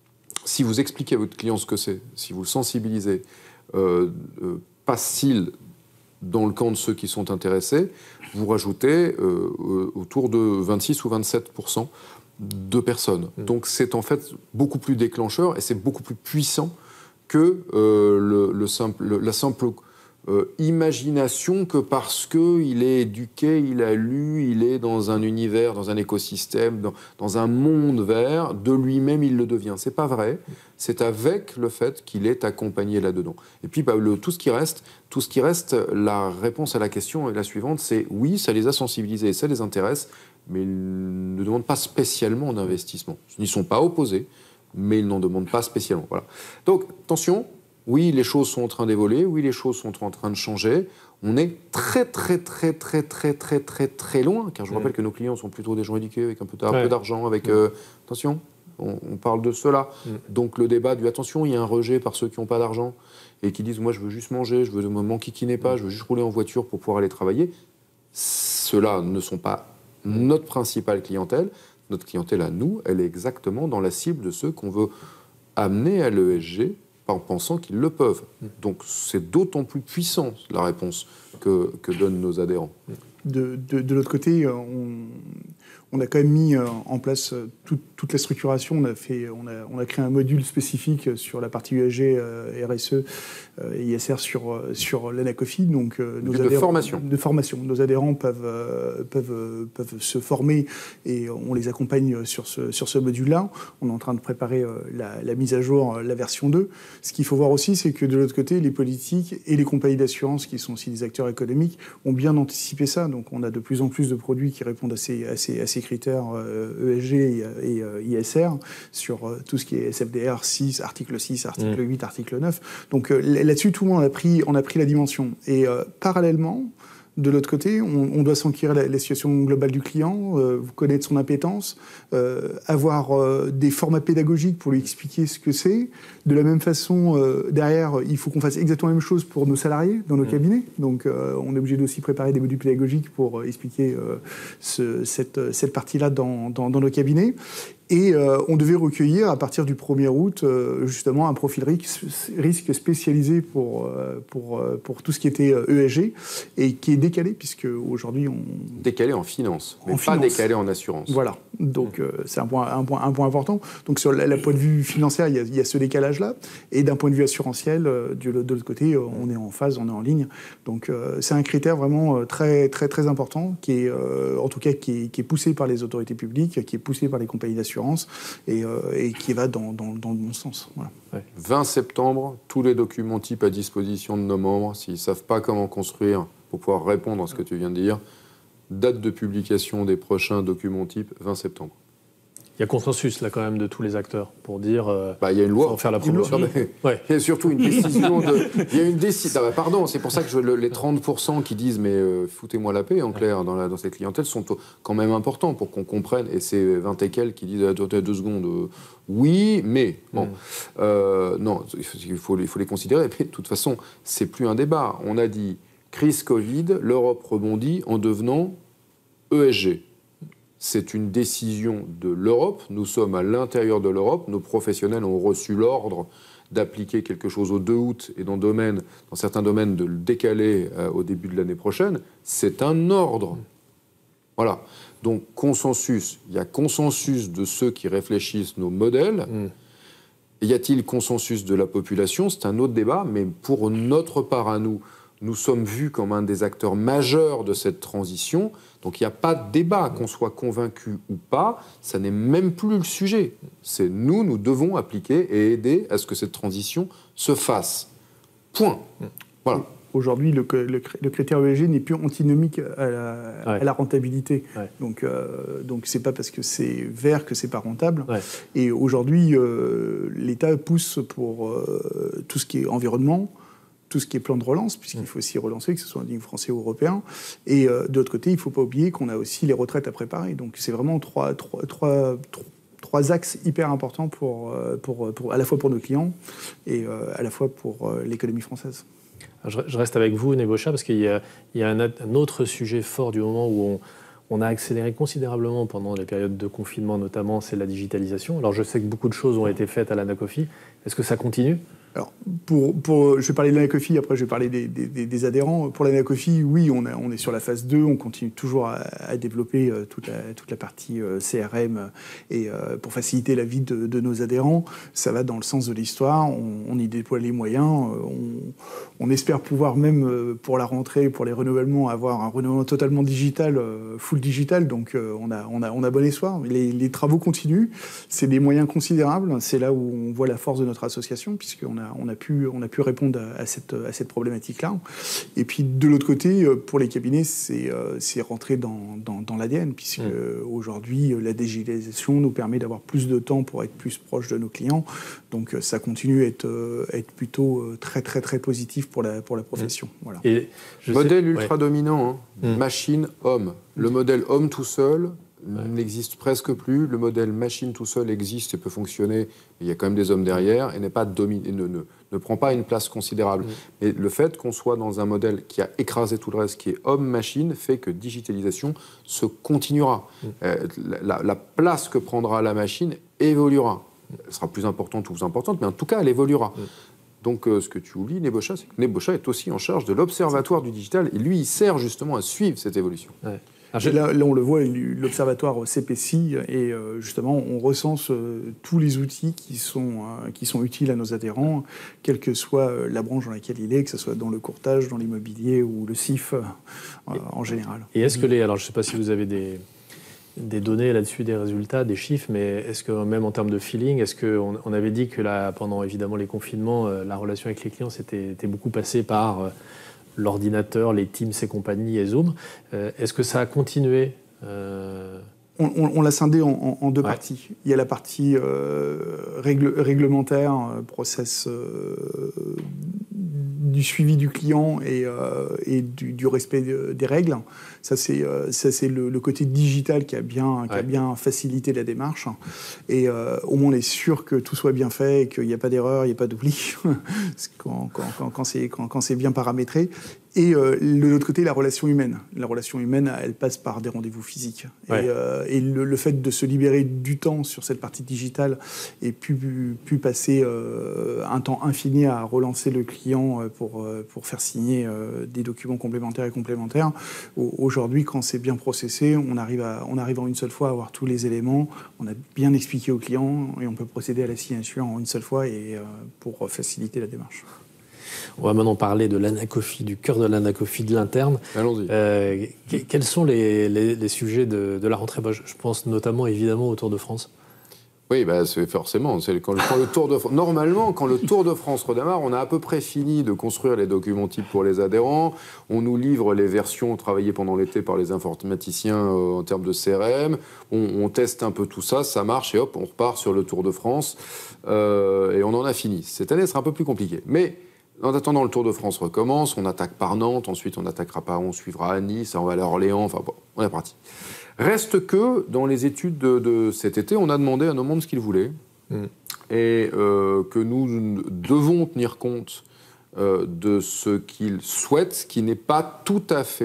si vous expliquez à votre client ce que c'est, si vous le sensibilisez, euh, euh, passe-t-il dans le camp de ceux qui sont intéressés, vous rajoutez euh, autour de vingt-six ou vingt-sept pour cent de personnes. Mmh. Donc c'est en fait beaucoup plus déclencheur et c'est beaucoup plus puissant que euh, le, le simple, le, la simple euh, imagination que parce qu'il est éduqué, il a lu, il est dans un univers, dans un écosystème, dans, dans un monde vert, de lui-même il le devient. C'est pas vrai. C'est avec le fait qu'il est accompagné là-dedans. Et puis bah, le, tout ce qui reste, tout ce qui reste, la réponse à la question est la suivante, c'est oui, ça les a sensibilisés et ça les intéresse, mais ils ne demandent pas spécialement d'investissement. Ils n'y sont pas opposés, mais ils n'en demandent pas spécialement. Voilà. Donc, attention, oui, les choses sont en train d'évoluer, oui, les choses sont en train de changer. On est très, très, très, très, très, très, très, très loin, car je vous rappelle que nos clients sont plutôt des gens éduqués, avec un peu, un ouais. peu d'argent, avec... Euh, attention, on, on parle de cela. Mm. Donc, le débat du « attention, il y a un rejet par ceux qui n'ont pas d'argent » et qui disent « moi, je veux juste manger, je veux m'enquiquiner pas, je veux juste rouler en voiture pour pouvoir aller travailler ». Ceux-là ne sont pas notre principale clientèle. Notre clientèle à nous, elle est exactement dans la cible de ceux qu'on veut amener à l'E S G en pensant qu'ils le peuvent. Donc c'est d'autant plus puissant la réponse que, que donnent nos adhérents. De, de, de l'autre côté, on, on a quand même mis en place tout, toute la structuration. On a, fait, on, a, on a créé un module spécifique sur la partie U S G, euh, R S E et I S R sur, sur l'Anacofi. Donc, euh, nos de adhérents, formation. De formation. Nos adhérents peuvent, euh, peuvent, peuvent se former et on les accompagne sur ce, sur ce module-là. On est en train de préparer euh, la, la mise à jour, la version deux. Ce qu'il faut voir aussi, c'est que de l'autre côté, les politiques et les compagnies d'assurance, qui sont aussi des acteurs économiques, ont bien anticipé ça. Donc on a de plus en plus de produits qui répondent à ces, à ces, à ces critères euh, E S G et, et euh, I S R sur euh, tout ce qui est S F D R six, article six, article mmh. huit, article neuf. Donc euh, là-dessus, tout le monde a pris, on a pris la dimension. Et euh, parallèlement, de l'autre côté, on, on doit s'enquérir la, la situation globale du client, euh, connaître son impétence, euh, avoir euh, des formats pédagogiques pour lui expliquer ce que c'est. De la même façon, euh, derrière, il faut qu'on fasse exactement la même chose pour nos salariés dans nos mmh. cabinets. Donc, euh, on est obligé d'aussi préparer des modules pédagogiques pour euh, expliquer euh, ce, cette, cette partie-là dans, dans, dans nos cabinets. Et euh, on devait recueillir, à partir du premier août, euh, justement, un profil risque spécialisé pour, euh, pour, euh, pour tout ce qui était E S G, et qui est décalé, puisque aujourd'hui, on... Décalé en finance, mais en pas finance. Décalé en assurance. Voilà, donc euh, c'est un point, un, point, un point important. Donc sur le point de vue financier, il y a, il y a ce décalage-là, et d'un point de vue assurantiel, euh, de, de l'autre côté, euh, on est en phase, on est en ligne. Donc euh, c'est un critère vraiment euh, très, très, très important, qui est, euh, en tout cas, qui est, qui est poussé par les autorités publiques, qui est poussé par les compagnies d'assurance, Et, euh, et qui va dans, dans, dans le bon sens. Voilà. Ouais. vingt septembre, tous les documents types à disposition de nos membres, s'ils ne savent pas comment construire pour pouvoir répondre à ce que tu viens de dire, date de publication des prochains documents types, vingt septembre. Il y a consensus, là, quand même, de tous les acteurs, pour dire... Euh, bah, il y a une loi. Pour faire la promotion. Non, mais, ouais. Il y a surtout une décision de... Il y a une décision... Bah, pardon, c'est pour ça que je, le, les trente pour cent qui disent « mais euh, foutez-moi la paix », en clair, dans, la, dans cette clientèle, sont quand même importants pour qu'on comprenne. Et c'est vingt et quelques qui disent « attendez deux secondes, euh, oui, mais... » Bon, mm. euh, non, il faut, il faut les considérer. Mais de toute façon, c'est plus un débat. On a dit « crise Covid, l'Europe rebondit en devenant E S G ». C'est une décision de l'Europe. Nous sommes à l'intérieur de l'Europe. Nos professionnels ont reçu l'ordre d'appliquer quelque chose au deux août et dans, domaine, dans certains domaines de le décaler euh, au début de l'année prochaine, c'est un ordre. Voilà. Donc, consensus. Il y a consensus de ceux qui réfléchissent nos modèles. Mm. Y a-t-il consensus de la population? C'est un autre débat, mais pour notre part à nous, nous sommes vus comme un des acteurs majeurs de cette transition. Donc il n'y a pas de débat, qu'on soit convaincu ou pas, ça n'est même plus le sujet. C'est nous, nous devons appliquer et aider à ce que cette transition se fasse. Point. Voilà. Aujourd'hui, le, le, le critère E S G n'est plus antinomique à la, ouais. à la rentabilité. Ouais. Donc, euh, donc c'est pas parce que c'est vert que c'est pas rentable. Ouais. Et aujourd'hui, euh, l'État pousse pour euh, tout ce qui est environnement, tout ce qui est plan de relance, puisqu'il faut aussi relancer, que ce soit au niveau français ou européen. Et euh, de l'autre côté, il ne faut pas oublier qu'on a aussi les retraites à préparer. Donc c'est vraiment trois, trois, trois, trois, trois axes hyper importants pour, pour, pour, à la fois pour nos clients et euh, à la fois pour euh, l'économie française. Alors, je reste avec vous, Nebochat, parce qu'il y a, il y a un, un autre sujet fort du moment où on, on a accéléré considérablement pendant les périodes de confinement, notamment, c'est la digitalisation. Alors je sais que beaucoup de choses ont été faites à l'Anacofi. Est-ce que ça continue ? Alors, pour, pour, je vais parler de l'Anacofi, après je vais parler des, des, des adhérents. Pour l'Anacofi, oui, on, a, on est sur la phase deux, on continue toujours à, à développer euh, toute, la, toute la partie euh, C R M et euh, pour faciliter la vie de, de nos adhérents. Ça va dans le sens de l'histoire, on, on y déploie les moyens, on, on espère pouvoir même euh, pour la rentrée, pour les renouvellements, avoir un renouvellement totalement digital, euh, full digital, donc euh, on, a, on, a, on a bon espoir. Les, les travaux continuent, c'est des moyens considérables, c'est là où on voit la force de notre association, puisqu'on a On a, pu, on a pu répondre à, à, cette, à cette problématique-là. Et puis, de l'autre côté, pour les cabinets, c'est, c'est rentrer dans, dans, dans l'A D N, puisque mmh. aujourd'hui, la digitalisation nous permet d'avoir plus de temps pour être plus proche de nos clients. Donc, ça continue à être, à être plutôt très, très, très positif pour la, pour la profession. Mmh. Voilà. Et modèle sais, ultra ouais. dominant, hein. mmh. machine, homme. Le modèle homme tout seul Ouais. n'existe presque plus. Le modèle machine tout seul existe et peut fonctionner, mais il y a quand même des hommes derrière et n'est pas dominé, ne, ne, ne prend pas une place considérable. Mmh. Et le fait qu'on soit dans un modèle qui a écrasé tout le reste, qui est homme-machine, fait que digitalisation se continuera. Mmh. Euh, la, la place que prendra la machine évoluera. Elle sera plus importante ou plus importante, mais en tout cas, elle évoluera. Mmh. Donc, euh, ce que tu oublies, Nebochat, c'est que Nebochat est aussi en charge de l'Observatoire du digital, et lui, il sert justement à suivre cette évolution. Ouais. Là, là, on le voit, l'observatoire C P C I, et euh, justement, on recense euh, tous les outils qui sont, euh, qui sont utiles à nos adhérents, quelle que soit euh, la branche dans laquelle il est, que ce soit dans le courtage, dans l'immobilier ou le C I F euh, en général. Et est-ce que les... Alors, je ne sais pas si vous avez des, des données là-dessus, des résultats, des chiffres, mais est-ce que même en termes de feeling, est-ce qu'on on avait dit que là, pendant évidemment les confinements, euh, la relation avec les clients s'était beaucoup passée par... Euh, l'ordinateur, les Teams et compagnie et Zoom. Euh, est-ce que ça a continué euh... On, on, on l'a scindé en, en, en deux ouais. parties. Il y a la partie euh, règle, réglementaire, process euh, du suivi du client et, euh, et du, du respect de, des règles. Ça, c'est, euh, ça, c'est le, le côté digital qui a bien, qui ouais. a bien facilité la démarche. Et euh, au moins, on est sûr que tout soit bien fait et qu'il n'y a pas d'erreur, il n'y a pas d'oubli quand, quand, quand, quand, c'est, quand, quand c'est bien paramétré. Et euh, de l'autre côté, la relation humaine. La relation humaine, elle passe par des rendez-vous physiques. Ouais. Et, euh, et le, le fait de se libérer du temps sur cette partie digitale et puis, puis passer euh, un temps infini à relancer le client pour, pour faire signer euh, des documents complémentaires et complémentaires. Aujourd'hui, quand c'est bien processé, on arrive, à, on arrive en une seule fois à avoir tous les éléments. On a bien expliqué au client et on peut procéder à la signature en une seule fois et, euh, pour faciliter la démarche. On va maintenant parler de l'Anacofi, du cœur de l'Anacofi, de l'interne. Allons-y. Euh, quels sont les, les, les sujets de, de la rentrée ? Je pense notamment, évidemment, au Tour de France. Oui, bah, c'est forcément. C'est quand, quand le Tour de Normalement, quand le Tour de France redémarre, on a à peu près fini de construire les documents types pour les adhérents. On nous livre les versions travaillées pendant l'été par les informaticiens euh, en termes de C R M. On, on teste un peu tout ça, ça marche et hop, on repart sur le Tour de France. Euh, et on en a fini. Cette année, ce sera un peu plus compliqué. Mais en attendant, le Tour de France recommence. On attaque par Nantes, ensuite on attaquera par, on suivra à Nice, on va aller à Orléans. Enfin, bon, on est parti. Reste que, dans les études de, de cet été, on a demandé à nos membres ce qu'ils voulaient. Mmh. Et euh, que nous devons tenir compte euh, de ce qu'ils souhaitent, ce qui n'est pas tout à fait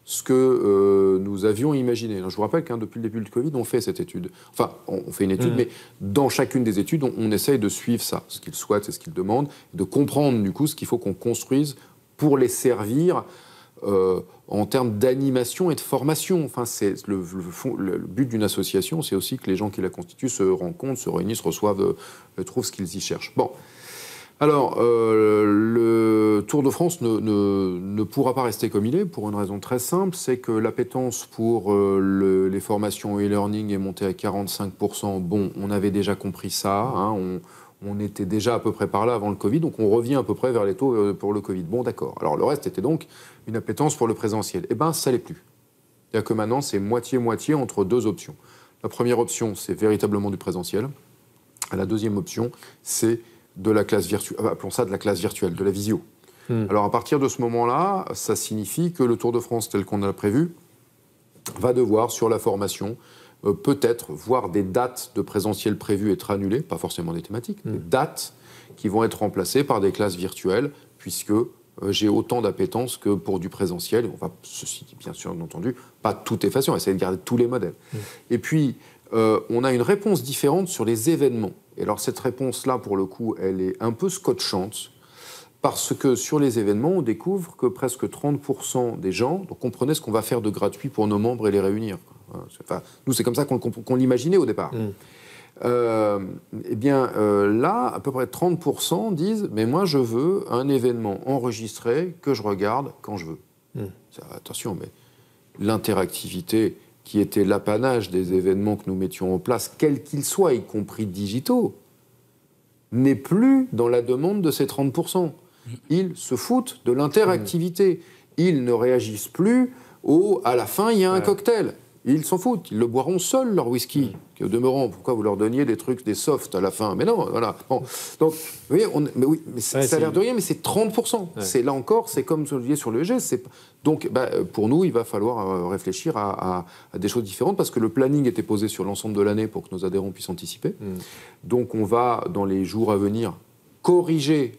ce que euh, nous avions imaginé. Alors, je vous rappelle que hein, depuis le début du Covid, on fait cette étude. Enfin, on, on fait une étude, mmh. mais dans chacune des études, on, on essaye de suivre ça, ce qu'ils souhaitent et ce qu'ils demandent, de comprendre du coup ce qu'il faut qu'on construise pour les servir euh, en termes d'animation et de formation. Enfin, c'est le, le, fond, le, le but d'une association, c'est aussi que les gens qui la constituent se rencontrent, se réunissent, reçoivent, euh, trouvent ce qu'ils y cherchent. Bon. Alors, euh, le Tour de France ne, ne, ne pourra pas rester comme il est, pour une raison très simple, c'est que l'appétence pour euh, le, les formations e-learning est montée à quarante-cinq pour cent. Bon, on avait déjà compris ça, hein, on, on était déjà à peu près par là avant le Covid, donc on revient à peu près vers les taux euh, pour le Covid. Bon, d'accord. Alors, le reste était donc une appétence pour le présentiel. Eh bien, ça ne l'est plus. C'est-à-dire que maintenant, c'est moitié-moitié entre deux options. La première option, c'est véritablement du présentiel. La deuxième option, c'est de la classe virtuelle, appelons ça de la classe virtuelle, de la visio. Mmh. Alors à partir de ce moment-là, ça signifie que le Tour de France tel qu'on a prévu va devoir, sur la formation, euh, peut-être voir des dates de présentiel prévues être annulées, pas forcément des thématiques, mmh. des dates qui vont être remplacées par des classes virtuelles, puisque euh, j'ai autant d'appétence que pour du présentiel. Et on va, ceci dit bien sûr entendu, pas tout effacer, on va essayer de garder tous les modèles. Mmh. Et puis, euh, on a une réponse différente sur les événements. Et alors cette réponse-là, pour le coup, elle est un peu scotchante, parce que sur les événements, on découvre que presque trente pour cent des gens, donc comprenez ce qu'on va faire de gratuit pour nos membres et les réunir. Enfin, nous, c'est comme ça qu'on, qu'on l'imaginait au départ. Mmh. Euh, eh bien, euh, là, à peu près trente pour cent disent « mais moi, je veux un événement enregistré que je regarde quand je veux mmh. ». Attention, mais l'interactivité qui était l'apanage des événements que nous mettions en place, quels qu'ils soient, y compris digitaux, n'est plus dans la demande de ces trente pour cent. Ils se foutent de l'interactivité. Ils ne réagissent plus au « à la fin, il y a un ouais. cocktail ». Ils s'en foutent. Ils le boiront seuls, leur whisky. Mmh. Au demeurant, pourquoi vous leur donniez des trucs, des softs à la fin ? Mais non, voilà. Bon. Donc, vous voyez, on, mais oui, mais ouais, ça a l'air de rien, mais c'est trente pour cent. Ouais. C'est, là encore, c'est comme je le disais sur le E G. C'est, donc, bah, pour nous, il va falloir réfléchir à, à, à des choses différentes, parce que le planning était posé sur l'ensemble de l'année pour que nos adhérents puissent anticiper. Mmh. Donc, on va, dans les jours à venir, corriger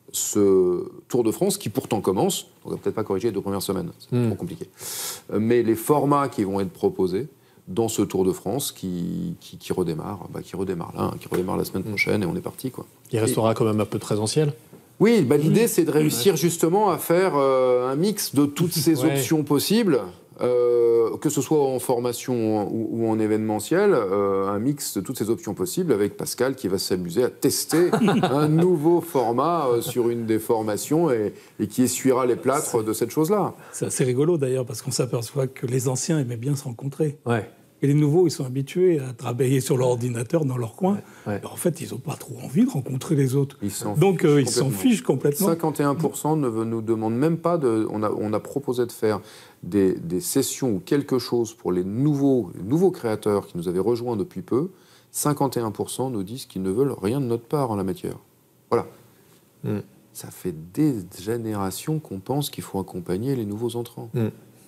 ce Tour de France, qui pourtant commence. On ne va peut-être pas corriger les deux premières semaines, c'est mmh. trop compliqué. Mais les formats qui vont être proposés dans ce Tour de France qui, qui, qui redémarre, bah, qui redémarre là, hein, qui redémarre la semaine prochaine, et on est parti, quoi. Il restera Et... quand même un peu de présentiel. Oui, bah, l'idée, c'est de réussir justement à faire euh, un mix de toutes ces ouais. options possibles, euh, que ce soit en formation ou, ou en événementiel, euh, un mix de toutes ces options possibles, avec Pascal qui va s'amuser à tester un nouveau format euh, sur une des formations et, et qui essuiera les plâtres c'est, de cette chose-là. C'est assez rigolo d'ailleurs, parce qu'on s'aperçoit que les anciens aimaient bien se rencontrer. Ouais. Et les nouveaux, ils sont habitués à travailler sur leur ordinateur dans leur coin. Ouais, ouais. En fait, ils n'ont pas trop envie de rencontrer les autres. Ils s'en Donc, euh, ils s'en fichent complètement. cinquante et un pour cent ne nous demandent même pas de... On a, on a proposé de faire des, des sessions ou quelque chose pour les nouveaux, les nouveaux créateurs qui nous avaient rejoints depuis peu. cinquante et un pour cent nous disent qu'ils ne veulent rien de notre part en la matière. Voilà. Mm. Ça fait des générations qu'on pense qu'il faut accompagner les nouveaux entrants. Mm.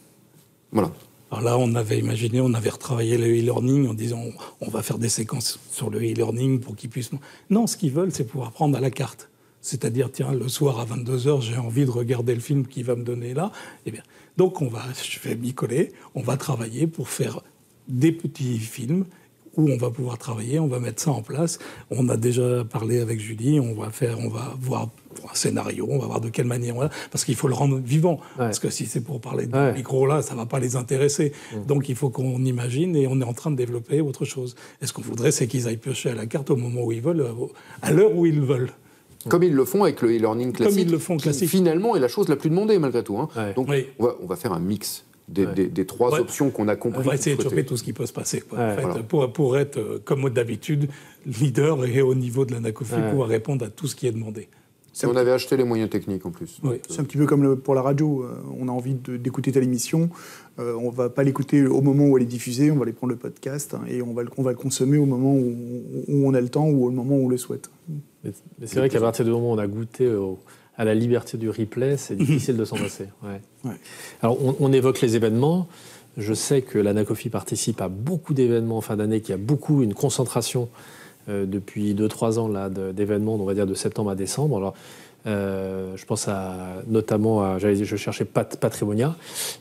Voilà. Alors là, on avait imaginé, on avait retravaillé le e-learning en disant on, on va faire des séquences sur le e-learning pour qu'ils puissent... Non, ce qu'ils veulent, c'est pouvoir prendre à la carte. C'est-à-dire, tiens, le soir à vingt-deux heures, j'ai envie de regarder le film qu'il va me donner là. Eh bien, donc, on va, je vais m'y coller, on va travailler pour faire des petits films où on va pouvoir travailler, on va mettre ça en place. On a déjà parlé avec Julie, on va faire, on va voir un scénario, on va voir de quelle manière on va, parce qu'il faut le rendre vivant. Ouais. Parce que si c'est pour parler de ouais. micro là, ça va pas les intéresser. Mmh. Donc il faut qu'on imagine, et on est en train de développer autre chose. Et ce qu'on voudrait, c'est qu'ils aillent piocher à la carte au moment où ils veulent, à l'heure où ils veulent. Comme ils le font avec le e-learning classique. Comme ils le font classique. Qui, finalement, est la chose la plus demandée malgré tout. Hein. Ouais. Donc oui. on, va, on va faire un mix. Des, ouais. des, des trois ouais. options qu'on a compris. On va essayer de choper tout ce qui peut se passer. Quoi. Ouais, en fait, voilà. pour, pour être, comme d'habitude, leader et au niveau de l'Anacoffi, ouais. pouvoir répondre à tout ce qui est demandé. Si on avait acheté les moyens techniques en plus. Oui. C'est un petit peu comme le, pour la radio. Euh, on a envie de, d'écouter telle émission. Euh, on ne va pas l'écouter au moment où elle est diffusée. On va aller prendre le podcast hein, et on va, on va le consommer au moment où, où on a le temps ou au moment où on le souhaite. Mais, mais c'est vrai qu'à partir du moment où on a goûté au... à la liberté du replay, c'est difficile de s'en passer. Ouais. Ouais. Alors, on, on évoque les événements. Je sais que l'Anacoffi participe à beaucoup d'événements en fin d'année, qu'il y a beaucoup, une concentration euh, depuis deux trois ans là, de, d'événements, on va dire de septembre à décembre. Alors, Euh, je pense à, notamment à, j'allais dire, je cherchais Pat, Patrimonia.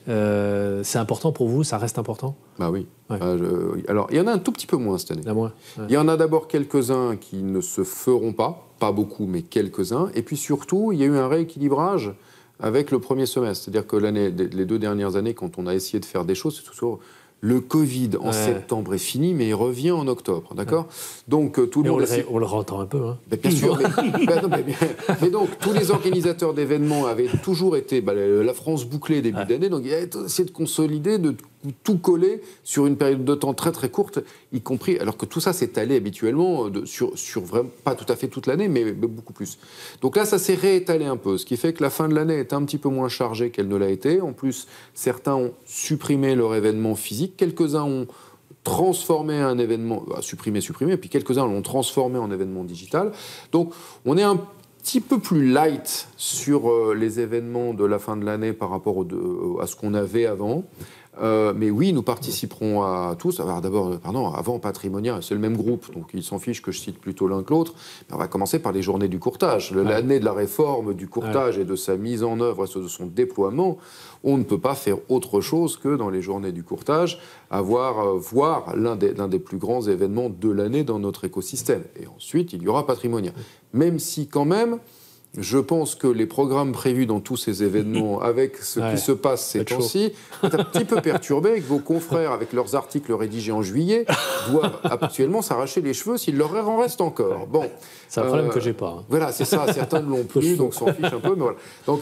Euh, c'est important pour vous, ça reste important? Bah oui. Ouais. Euh, je, alors, il y en a un tout petit peu moins cette année. La moins, ouais. Il y en a d'abord quelques-uns qui ne se feront pas, pas beaucoup, mais quelques-uns. Et puis surtout, il y a eu un rééquilibrage avec le premier semestre. C'est-à-dire que l'année, les deux dernières années, quand on a essayé de faire des choses, c'est toujours le Covid en ouais. septembre est fini, mais il revient en octobre, d'accord? Ouais. Donc euh, tout le monde. On, essaie... on le rentend un peu, hein. Ben, bien sûr. mais, ben, non, mais, mais donc tous les organisateurs d'événements avaient toujours été ben, la France bouclée début ouais. d'année, donc il a essayé de consolider, de tout coller sur une période de temps très très courte, y compris, alors que tout ça s'est allé habituellement de, sur, sur vraiment, pas tout à fait toute l'année, mais, mais beaucoup plus. Donc là, ça s'est réétalé un peu, ce qui fait que la fin de l'année est un petit peu moins chargée qu'elle ne l'a été. En plus, certains ont supprimé leur événement physique, quelques-uns ont transformé un événement, bah, supprimé, supprimé, et puis quelques-uns l'ont transformé en événement digital. Donc on est un petit peu plus light sur euh, les événements de la fin de l'année par rapport au, de, à ce qu'on avait avant. Euh, mais oui, nous participerons à tous. Alors d'abord, pardon, avant Patrimonia, c'est le même groupe, donc ils s'en fichent que je cite plutôt l'un que l'autre. Mais on va commencer par les journées du courtage. Ouais. L'année de la réforme du courtage ouais. et de sa mise en œuvre, de son déploiement, on ne peut pas faire autre chose que dans les journées du courtage, avoir, euh, voir l'un des, l'un des plus grands événements de l'année dans notre écosystème. Et ensuite, il y aura Patrimonia. Même si quand même... Je pense que les programmes prévus dans tous ces événements, avec ce ouais, qui se passe ces temps-ci, est un petit peu perturbé, et que vos confrères, avec leurs articles rédigés en juillet, doivent actuellement s'arracher les cheveux s'il leur en reste encore. Bon, c'est un problème euh, que j'ai pas. Hein. Voilà, c'est ça. Certains ne l'ont plus, donc s'en fichent un peu. Mais voilà. Donc,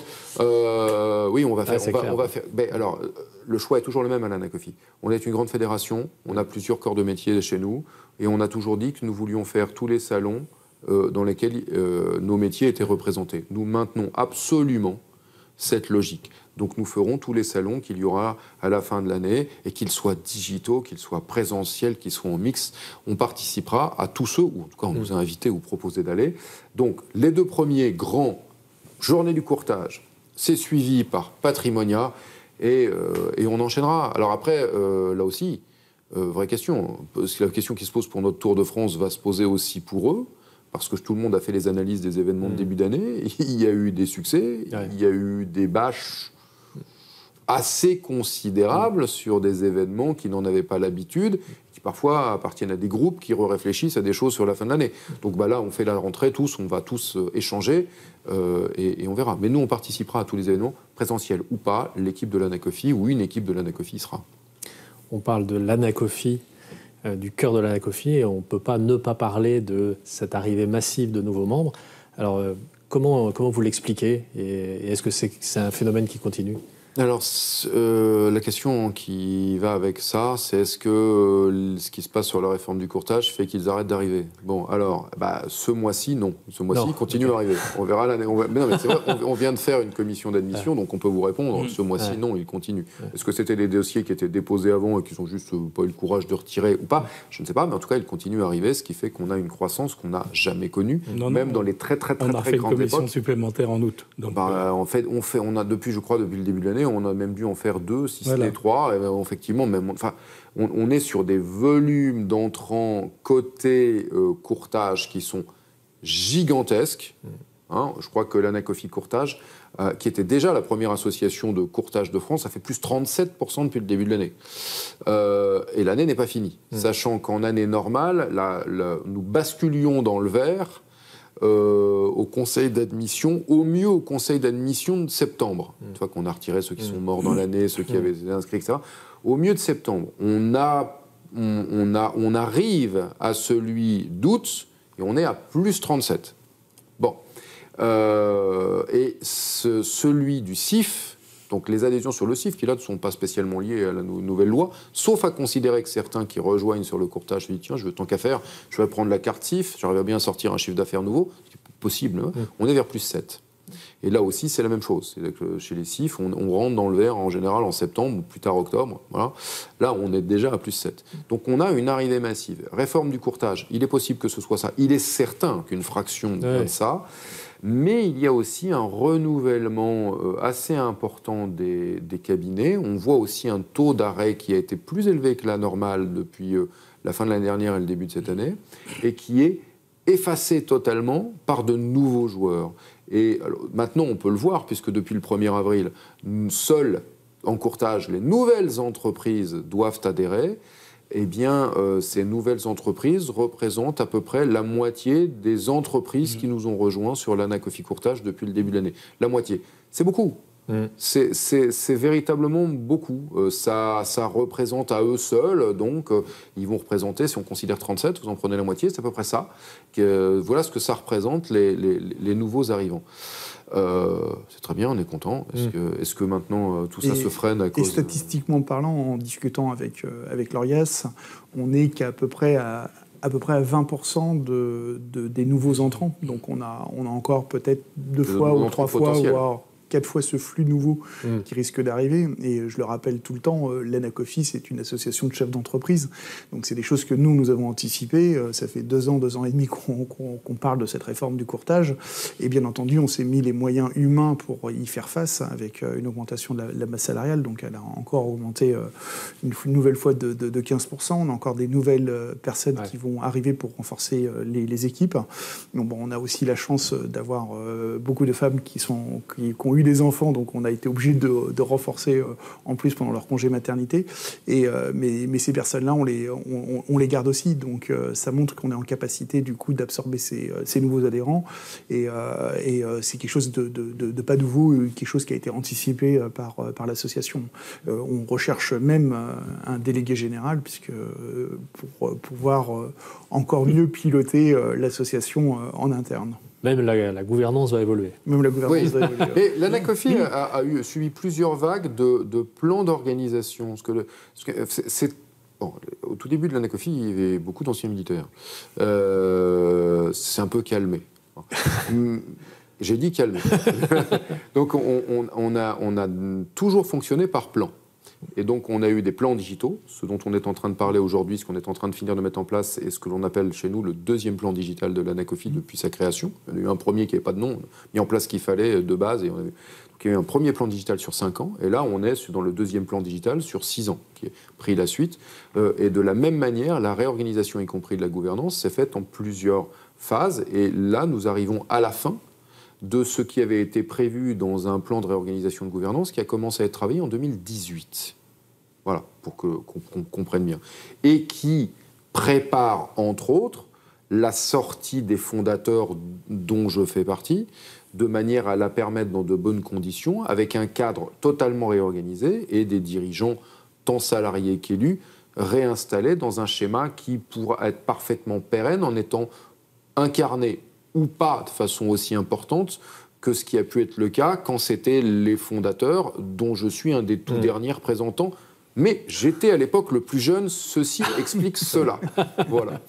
euh, oui, on va faire. Ouais, on, va, on va faire. Mais alors, le choix est toujours le même à l'Anacofi. On est une grande fédération. On a plusieurs corps de métier chez nous, et on a toujours dit que nous voulions faire tous les salons. Euh, dans lesquels euh, nos métiers étaient représentés. Nous maintenons absolument cette logique. Donc nous ferons tous les salons qu'il y aura à la fin de l'année, et qu'ils soient digitaux, qu'ils soient présentiels, qu'ils soient en mix. On participera à tous ceux, ou en tout cas on nous a invités ou proposé d'aller. Donc les deux premiers grands, Journée du courtage, c'est suivi par Patrimonia, et, euh, et on enchaînera. Alors après, euh, là aussi, euh, vraie question, parce que la question qui se pose pour notre Tour de France va se poser aussi pour eux, parce que tout le monde a fait les analyses des événements mmh. de début d'année. Il y a eu des succès, ouais. il y a eu des bâches assez considérables mmh. sur des événements qui n'en avaient pas l'habitude, qui parfois appartiennent à des groupes qui réfléchissent à des choses sur la fin de l'année. Donc bah là, on fait la rentrée tous, on va tous euh, échanger euh, et, et on verra. Mais nous, on participera à tous les événements, présentiels ou pas, l'équipe de l'Anacofi ou une équipe de l'Anacofi sera. On parle de l'Anacofi, Euh, du cœur de l'Anacofi, et on ne peut pas ne pas parler de cette arrivée massive de nouveaux membres. Alors, euh, comment, comment vous l'expliquez, et, et est-ce que c'est, c'est un phénomène qui continue ? Alors, euh, la question qui va avec ça, c'est est-ce que euh, ce qui se passe sur la réforme du courtage fait qu'ils arrêtent d'arriver ? Bon, alors, bah, ce mois-ci, non. Ce mois-ci, ils continuent okay. à arriver. On verra l'année. On va... Mais non, mais c'est vrai, on, on vient de faire une commission d'admission, ouais. donc on peut vous répondre. Ce mois-ci, ouais. non, ils continuent. Ouais. Est-ce que c'était des dossiers qui étaient déposés avant et qui n'ont juste euh, pas eu le courage de retirer ou pas ? Je ne sais pas, mais en tout cas, ils continuent à arriver, ce qui fait qu'on a une croissance qu'on n'a jamais connue, non, même non, dans les très, très, très, très, très, très grandes époques. On a fait une commission supplémentaire en août. Donc, bah, euh... en fait, on fait, on a depuis, je crois, depuis le début de l'année, on a même dû en faire deux, si voilà. c'était trois. Et ben, effectivement, même, enfin, on, on est sur des volumes d'entrants côté euh, courtage qui sont gigantesques. Mmh. Hein, je crois que l'Anacofi Courtage, euh, qui était déjà la première association de courtage de France, a fait plus trente-sept pour cent depuis le début de l'année. Euh, et l'année n'est pas finie. Mmh. Sachant qu'en année normale, la, la, nous basculions dans le vert Euh, au conseil d'admission, au mieux au conseil d'admission de septembre. Mmh. Une fois qu'on a retiré ceux qui sont morts dans l'année, ceux qui avaient été inscrits, et cetera. Au mieux de septembre. On, a, on, on, a, on arrive à celui d'août et on est à plus trente-sept. Bon. Euh, et ce, celui du C I F, donc les adhésions sur le C I F, qui là ne sont pas spécialement liées à la nou- nouvelle loi, sauf à considérer que certains qui rejoignent sur le courtage se disent tiens, je veux tant qu'à faire, je vais prendre la carte C I F, j'arrive bien à sortir un chiffre d'affaires nouveau, ce qui est possible, hein. mmh. on est vers plus sept. Et là aussi, c'est la même chose. C'est que chez les C I F, on, on rentre dans le vert en général en septembre ou plus tard octobre. Voilà. Là, on est déjà à plus sept. Donc on a une arrivée massive. Réforme du courtage, il est possible que ce soit ça. Il est certain qu'une fraction de ça. Mais il y a aussi un renouvellement euh, assez important des, des cabinets. On voit aussi un taux d'arrêt qui a été plus élevé que la normale depuis euh, la fin de l'année dernière et le début de cette année, et qui est effacé totalement par de nouveaux joueurs. Et alors, maintenant, on peut le voir, puisque depuis le premier avril, seules, en courtage, les nouvelles entreprises doivent adhérer. Eh bien, euh, ces nouvelles entreprises représentent à peu près la moitié des entreprises mmh. qui nous ont rejoints sur l'Anacofi Courtage depuis le début de l'année. La moitié. C'est beaucoup. Mmh. C'est, c'est, c'est véritablement beaucoup. Euh, ça, ça représente à eux seuls, donc euh, ils vont représenter, si on considère trente-sept, vous en prenez la moitié, c'est à peu près ça. Que, euh, voilà ce que ça représente, les, les, les nouveaux arrivants. Euh, c'est très bien, on est content. Est-ce, mmh. que, est-ce que maintenant euh, tout ça et, se freine à cause... Et statistiquement parlant, en discutant avec, euh, avec l'Orias, on n'est qu'à peu près à, à peu près à vingt pour cent de, de, des nouveaux entrants. Donc on a, on a encore peut-être deux de fois ou trois fois, voire quatre fois ce flux nouveau mmh. qui risque d'arriver. Et je le rappelle tout le temps, euh, l'Anacofi, c'est une association de chefs d'entreprise. Donc c'est des choses que nous, nous avons anticipées. Euh, ça fait deux ans, deux ans et demi qu'on, qu'on, qu'on parle de cette réforme du courtage. Et bien entendu, on s'est mis les moyens humains pour y faire face avec euh, une augmentation de la, la masse salariale. Donc elle a encore augmenté euh, une, une nouvelle fois de, de, de quinze pour cent. On a encore des nouvelles euh, personnes ouais. qui vont arriver pour renforcer euh, les, les équipes. Donc bon, on a aussi la chance d'avoir euh, beaucoup de femmes qui, sont, qui, qui ont eu des enfants, donc on a été obligé de, de renforcer euh, en plus pendant leur congé maternité. Et, euh, mais, mais ces personnes-là, on les, on, on les garde aussi. Donc euh, ça montre qu'on est en capacité du coup d'absorber ces, ces nouveaux adhérents. Et, euh, et euh, c'est quelque chose de, de, de, de pas nouveau, quelque chose qui a été anticipé par, par l'association. Euh, on recherche même un délégué général, puisque pour pouvoir encore mieux piloter l'association en interne. Même la, la gouvernance va évoluer. Même la gouvernance oui. va évoluer. Et l'Anacofi a, a eu, subi plusieurs vagues de, de plans d'organisation. Parce que, le, parce que c'est, c'est, bon, au tout début de l'Anacofi, il y avait beaucoup d'anciens militaires. Euh, c'est un peu calmé. J'ai dit calmé. Donc on, on, on, a, on a toujours fonctionné par plan. Et donc, on a eu des plans digitaux, ce dont on est en train de parler aujourd'hui, ce qu'on est en train de finir de mettre en place, et ce que l'on appelle chez nous le deuxième plan digital de l'Anacofi depuis sa création. Il y en a eu un premier qui n'avait pas de nom, mis en place ce qu'il fallait de base. Et on a eu... Donc, il y a eu un premier plan digital sur cinq ans, et là, on est dans le deuxième plan digital sur six ans, qui a pris la suite. Euh, et de la même manière, la réorganisation, y compris de la gouvernance, s'est faite en plusieurs phases. Et là, nous arrivons à la fin de ce qui avait été prévu dans un plan de réorganisation de gouvernance qui a commencé à être travaillé en deux mille dix-huit. Voilà, pour que, qu'on, qu'on comprenne bien. Et qui prépare, entre autres, la sortie des fondateurs dont je fais partie, de manière à la permettre dans de bonnes conditions, avec un cadre totalement réorganisé et des dirigeants, tant salariés qu'élus, réinstallés dans un schéma qui pourra être parfaitement pérenne en étant incarné ou pas de façon aussi importante que ce qui a pu être le cas quand c'était les fondateurs, dont je suis un des tout mmh. derniers représentants. Mais j'étais à l'époque le plus jeune, ceci explique cela. Voilà.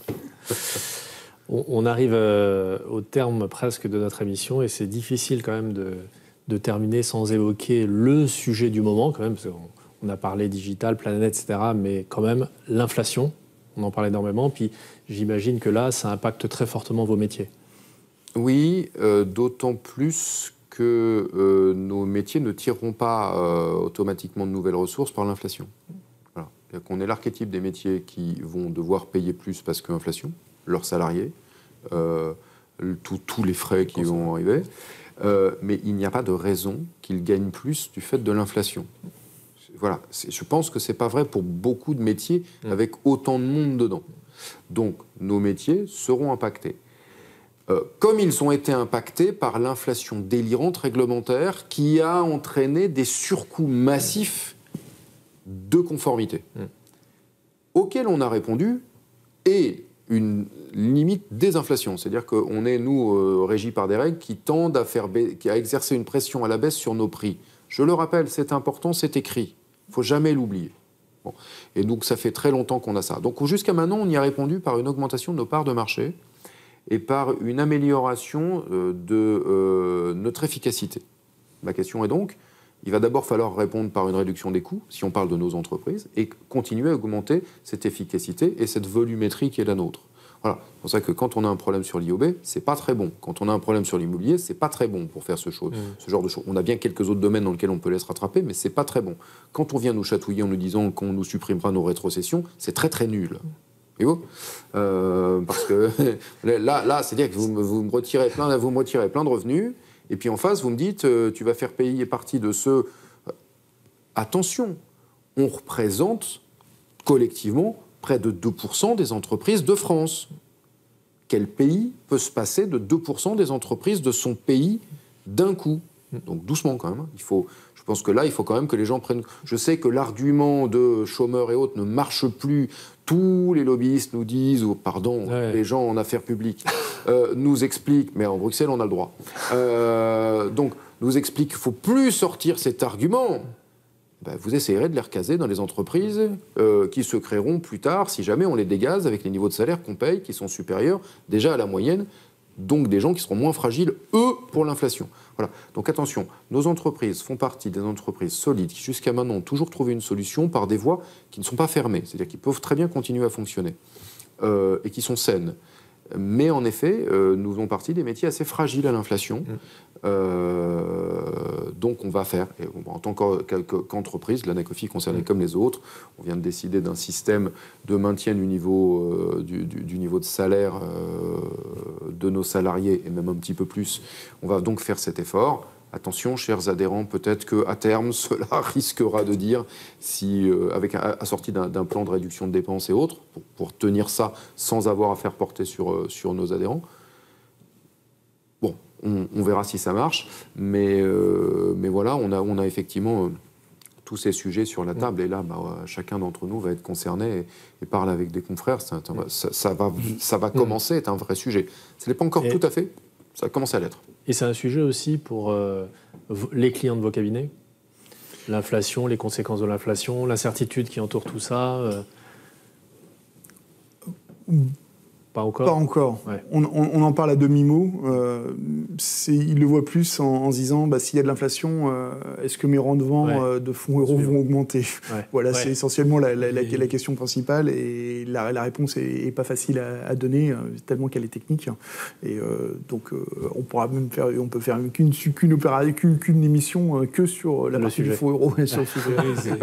On arrive au terme presque de notre émission et c'est difficile quand même de, de terminer sans évoquer le sujet du moment, quand même, parce qu'on a parlé digital, planète, et cetera, mais quand même l'inflation, on en parle énormément, puis j'imagine que là, ça impacte très fortement vos métiers. Oui, euh, d'autant plus que euh, nos métiers ne tireront pas euh, automatiquement de nouvelles ressources par l'inflation. Voilà. C'est-à-dire qu'on est l'archétype des métiers qui vont devoir payer plus parce que l'inflation, leurs salariés, euh, tous les frais qui vont arriver, euh, mais il n'y a pas de raison qu'ils gagnent plus du fait de l'inflation. Voilà. C'est, je pense que ce n'est pas vrai pour beaucoup de métiers avec autant de monde dedans. Donc, nos métiers seront impactés. Euh, comme ils ont été impactés par l'inflation délirante réglementaire qui a entraîné des surcoûts massifs de conformité, mmh. auxquels on a répondu, et une limite désinflation. C'est-à-dire qu'on est, nous, euh, régis par des règles qui tendent à, faire ba- à exercer une pression à la baisse sur nos prix. Je le rappelle, c'est important, c'est écrit. Il ne faut jamais l'oublier. Bon. Et donc, ça fait très longtemps qu'on a ça. Donc, jusqu'à maintenant, on y a répondu par une augmentation de nos parts de marché et par une amélioration euh, de euh, notre efficacité. Ma question est donc, il va d'abord falloir répondre par une réduction des coûts, si on parle de nos entreprises, et continuer à augmenter cette efficacité et cette volumétrie qui est la nôtre. Voilà. C'est pour ça que quand on a un problème sur l'I O B, c'est pas très bon. Quand on a un problème sur l'immobilier, c'est pas très bon pour faire ce, chose, mmh. ce genre de choses. On a bien quelques autres domaines dans lesquels on peut les se rattraper, mais c'est pas très bon. Quand on vient nous chatouiller en nous disant qu'on nous supprimera nos rétrocessions, c'est très très nul. euh, parce que là, là c'est-à-dire que vous, vous, me retirez plein, vous me retirez plein de revenus, et puis en face, vous me dites, euh, tu vas faire payer partie de ceux... Attention, on représente collectivement près de deux pour cent des entreprises de France. Quel pays peut se passer de deux pour cent des entreprises de son pays d'un coup? Donc doucement quand même. Il faut, je pense que là, il faut quand même que les gens prennent... Je sais que l'argument de chômeurs et autres ne marche plus. Tous les lobbyistes nous disent, ou pardon, ouais. les gens en affaires publiques euh, nous expliquent, mais en Bruxelles, on a le droit. Euh, donc, nous expliquent qu'il ne faut plus sortir cet argument. Ben, vous essayerez de les recaser dans les entreprises euh, qui se créeront plus tard, si jamais on les dégaze avec les niveaux de salaire qu'on paye, qui sont supérieurs déjà à la moyenne, donc des gens qui seront moins fragiles, eux, pour l'inflation. Voilà. Donc attention, nos entreprises font partie des entreprises solides qui, jusqu'à maintenant, ont toujours trouvé une solution par des voies qui ne sont pas fermées, c'est-à-dire qui peuvent très bien continuer à fonctionner, euh, et qui sont saines. Mais en effet, euh, nous faisons partie des métiers assez fragiles à l'inflation. Mmh. Euh, donc on va faire, et en tant qu'entreprise, l'Anacofi est concernée mmh. comme les autres. On vient de décider d'un système de maintien du niveau, euh, du, du, du niveau de salaire euh, de nos salariés, et même un petit peu plus. On va donc faire cet effort. Attention, chers adhérents, peut-être qu'à terme, cela risquera de dire, si, euh, avec un, assorti d'un, d'un plan de réduction de dépenses et autres, pour, pour tenir ça sans avoir à faire porter sur, euh, sur nos adhérents. Bon, on, on verra si ça marche, mais, euh, mais voilà, on a, on a effectivement euh, tous ces sujets sur la table, et là, bah, chacun d'entre nous va être concerné et, et parle avec des confrères. Ça, ça, ça, va, ça va commencer à être un vrai sujet. Ce n'est pas encore et... tout à fait, ça commence à l'être. Et c'est un sujet aussi pour euh, les clients de vos cabinets. L'inflation, les conséquences de l'inflation, l'incertitude qui entoure tout ça. Euh... Pas encore. Pas encore. Ouais. On, on, on en parle à demi-mot. Euh, c'est, ils le voient plus en, en se disant, bah, s'il y a de l'inflation, euh, est-ce que mes rendements ouais. euh, de fonds euros vont augmenter? Ouais. Voilà, ouais. c'est essentiellement la, la, la, la question principale, et la, la réponse est, est pas facile à, à donner, tellement qu'elle est technique. Et euh, donc, euh, on pourra même faire, on peut faire qu'une, qu'une, opération, qu'une, qu'une émission que sur la le partie sujet. Du fonds euro et sur le sujet.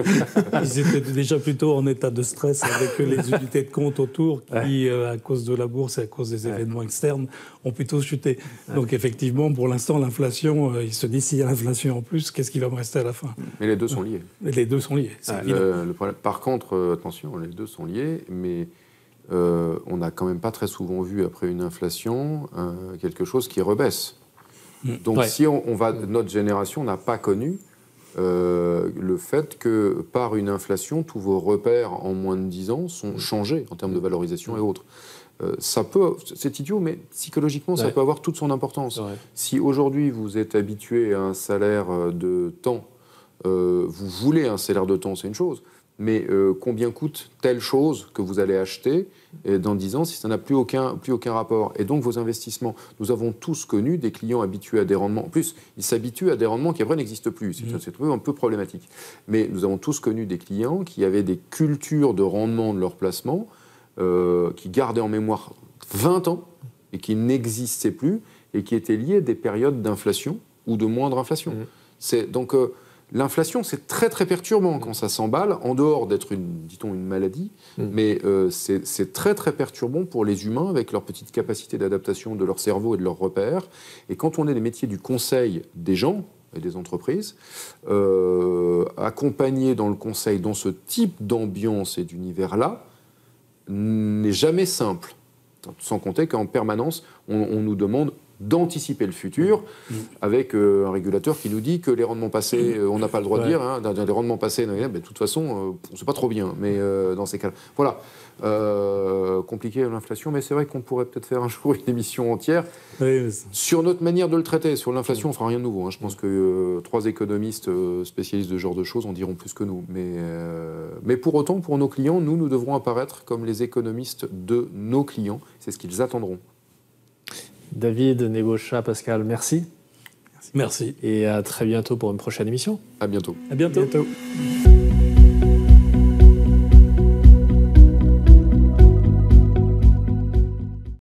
Ils étaient déjà plutôt en état de stress avec les unités de compte autour qui, ouais. à cause de la bourse et à cause des événements ouais. externes, ont plutôt chuté. Ouais. Donc effectivement, pour l'instant, l'inflation, euh, il se dit, s'il y a l'inflation en plus, qu'est-ce qui va me rester à la fin? Mais les deux sont liés. Mais les deux sont liés, c'est ah, évident. Le, le problème, par contre, euh, attention, les deux sont liés, mais euh, on n'a quand même pas très souvent vu, après une inflation, euh, quelque chose qui rebaisse. Mmh. Donc ouais. si on, on va, notre génération n'a pas connu Euh, le fait que, par une inflation, tous vos repères en moins de dix ans sont changés en termes de valorisation et autres. Euh, ça peut, c'est idiot, mais psychologiquement, ouais. ça peut avoir toute son importance. Ouais. Si aujourd'hui, vous êtes habitué à un salaire de temps, euh, vous voulez un salaire de temps, c'est une chose, mais euh, combien coûte telle chose que vous allez acheter et dans dix ans si ça n'a plus aucun, plus aucun rapport? Et donc vos investissements, nous avons tous connu des clients habitués à des rendements. En plus, ils s'habituent à des rendements qui après n'existent plus. C'est, mmh. c'est un peu problématique. Mais nous avons tous connu des clients qui avaient des cultures de rendement de leur placement, euh, qui gardaient en mémoire vingt ans et qui n'existaient plus et qui étaient liés à des périodes d'inflation ou de moindre inflation. Mmh. C'est, donc... Euh, L'inflation, c'est très très perturbant quand ça s'emballe, en dehors d'être une, dit-on, une maladie, mmh. mais euh, c'est, c'est très très perturbant pour les humains avec leur petite capacité d'adaptation de leur cerveau et de leurs repères. Et quand on est des métiers du conseil des gens et des entreprises, euh, accompagner dans le conseil, dans ce type d'ambiance et d'univers-là, n'est jamais simple. Sans compter qu'en permanence, on, on nous demande d'anticiper le futur, mmh. avec euh, un régulateur qui nous dit que les rendements passés, euh, on n'a pas le droit ouais. de dire, hein, des rendements passés, ben, de toute façon, euh, on ne sait pas trop bien, mais euh, dans ces cas-là. Voilà, euh, compliqué l'inflation, mais c'est vrai qu'on pourrait peut-être faire un jour une émission entière oui, sur notre manière de le traiter. Sur l'inflation, on ne fera rien de nouveau. Hein. Je pense que euh, trois économistes euh, spécialistes de ce genre de choses en diront plus que nous. Mais, euh, mais pour autant, pour nos clients, nous, nous devrons apparaître comme les économistes de nos clients. C'est ce qu'ils attendront. David Nebochat, Pascal, merci. Merci. Et à très bientôt pour une prochaine émission. À bientôt. À bientôt. À bientôt.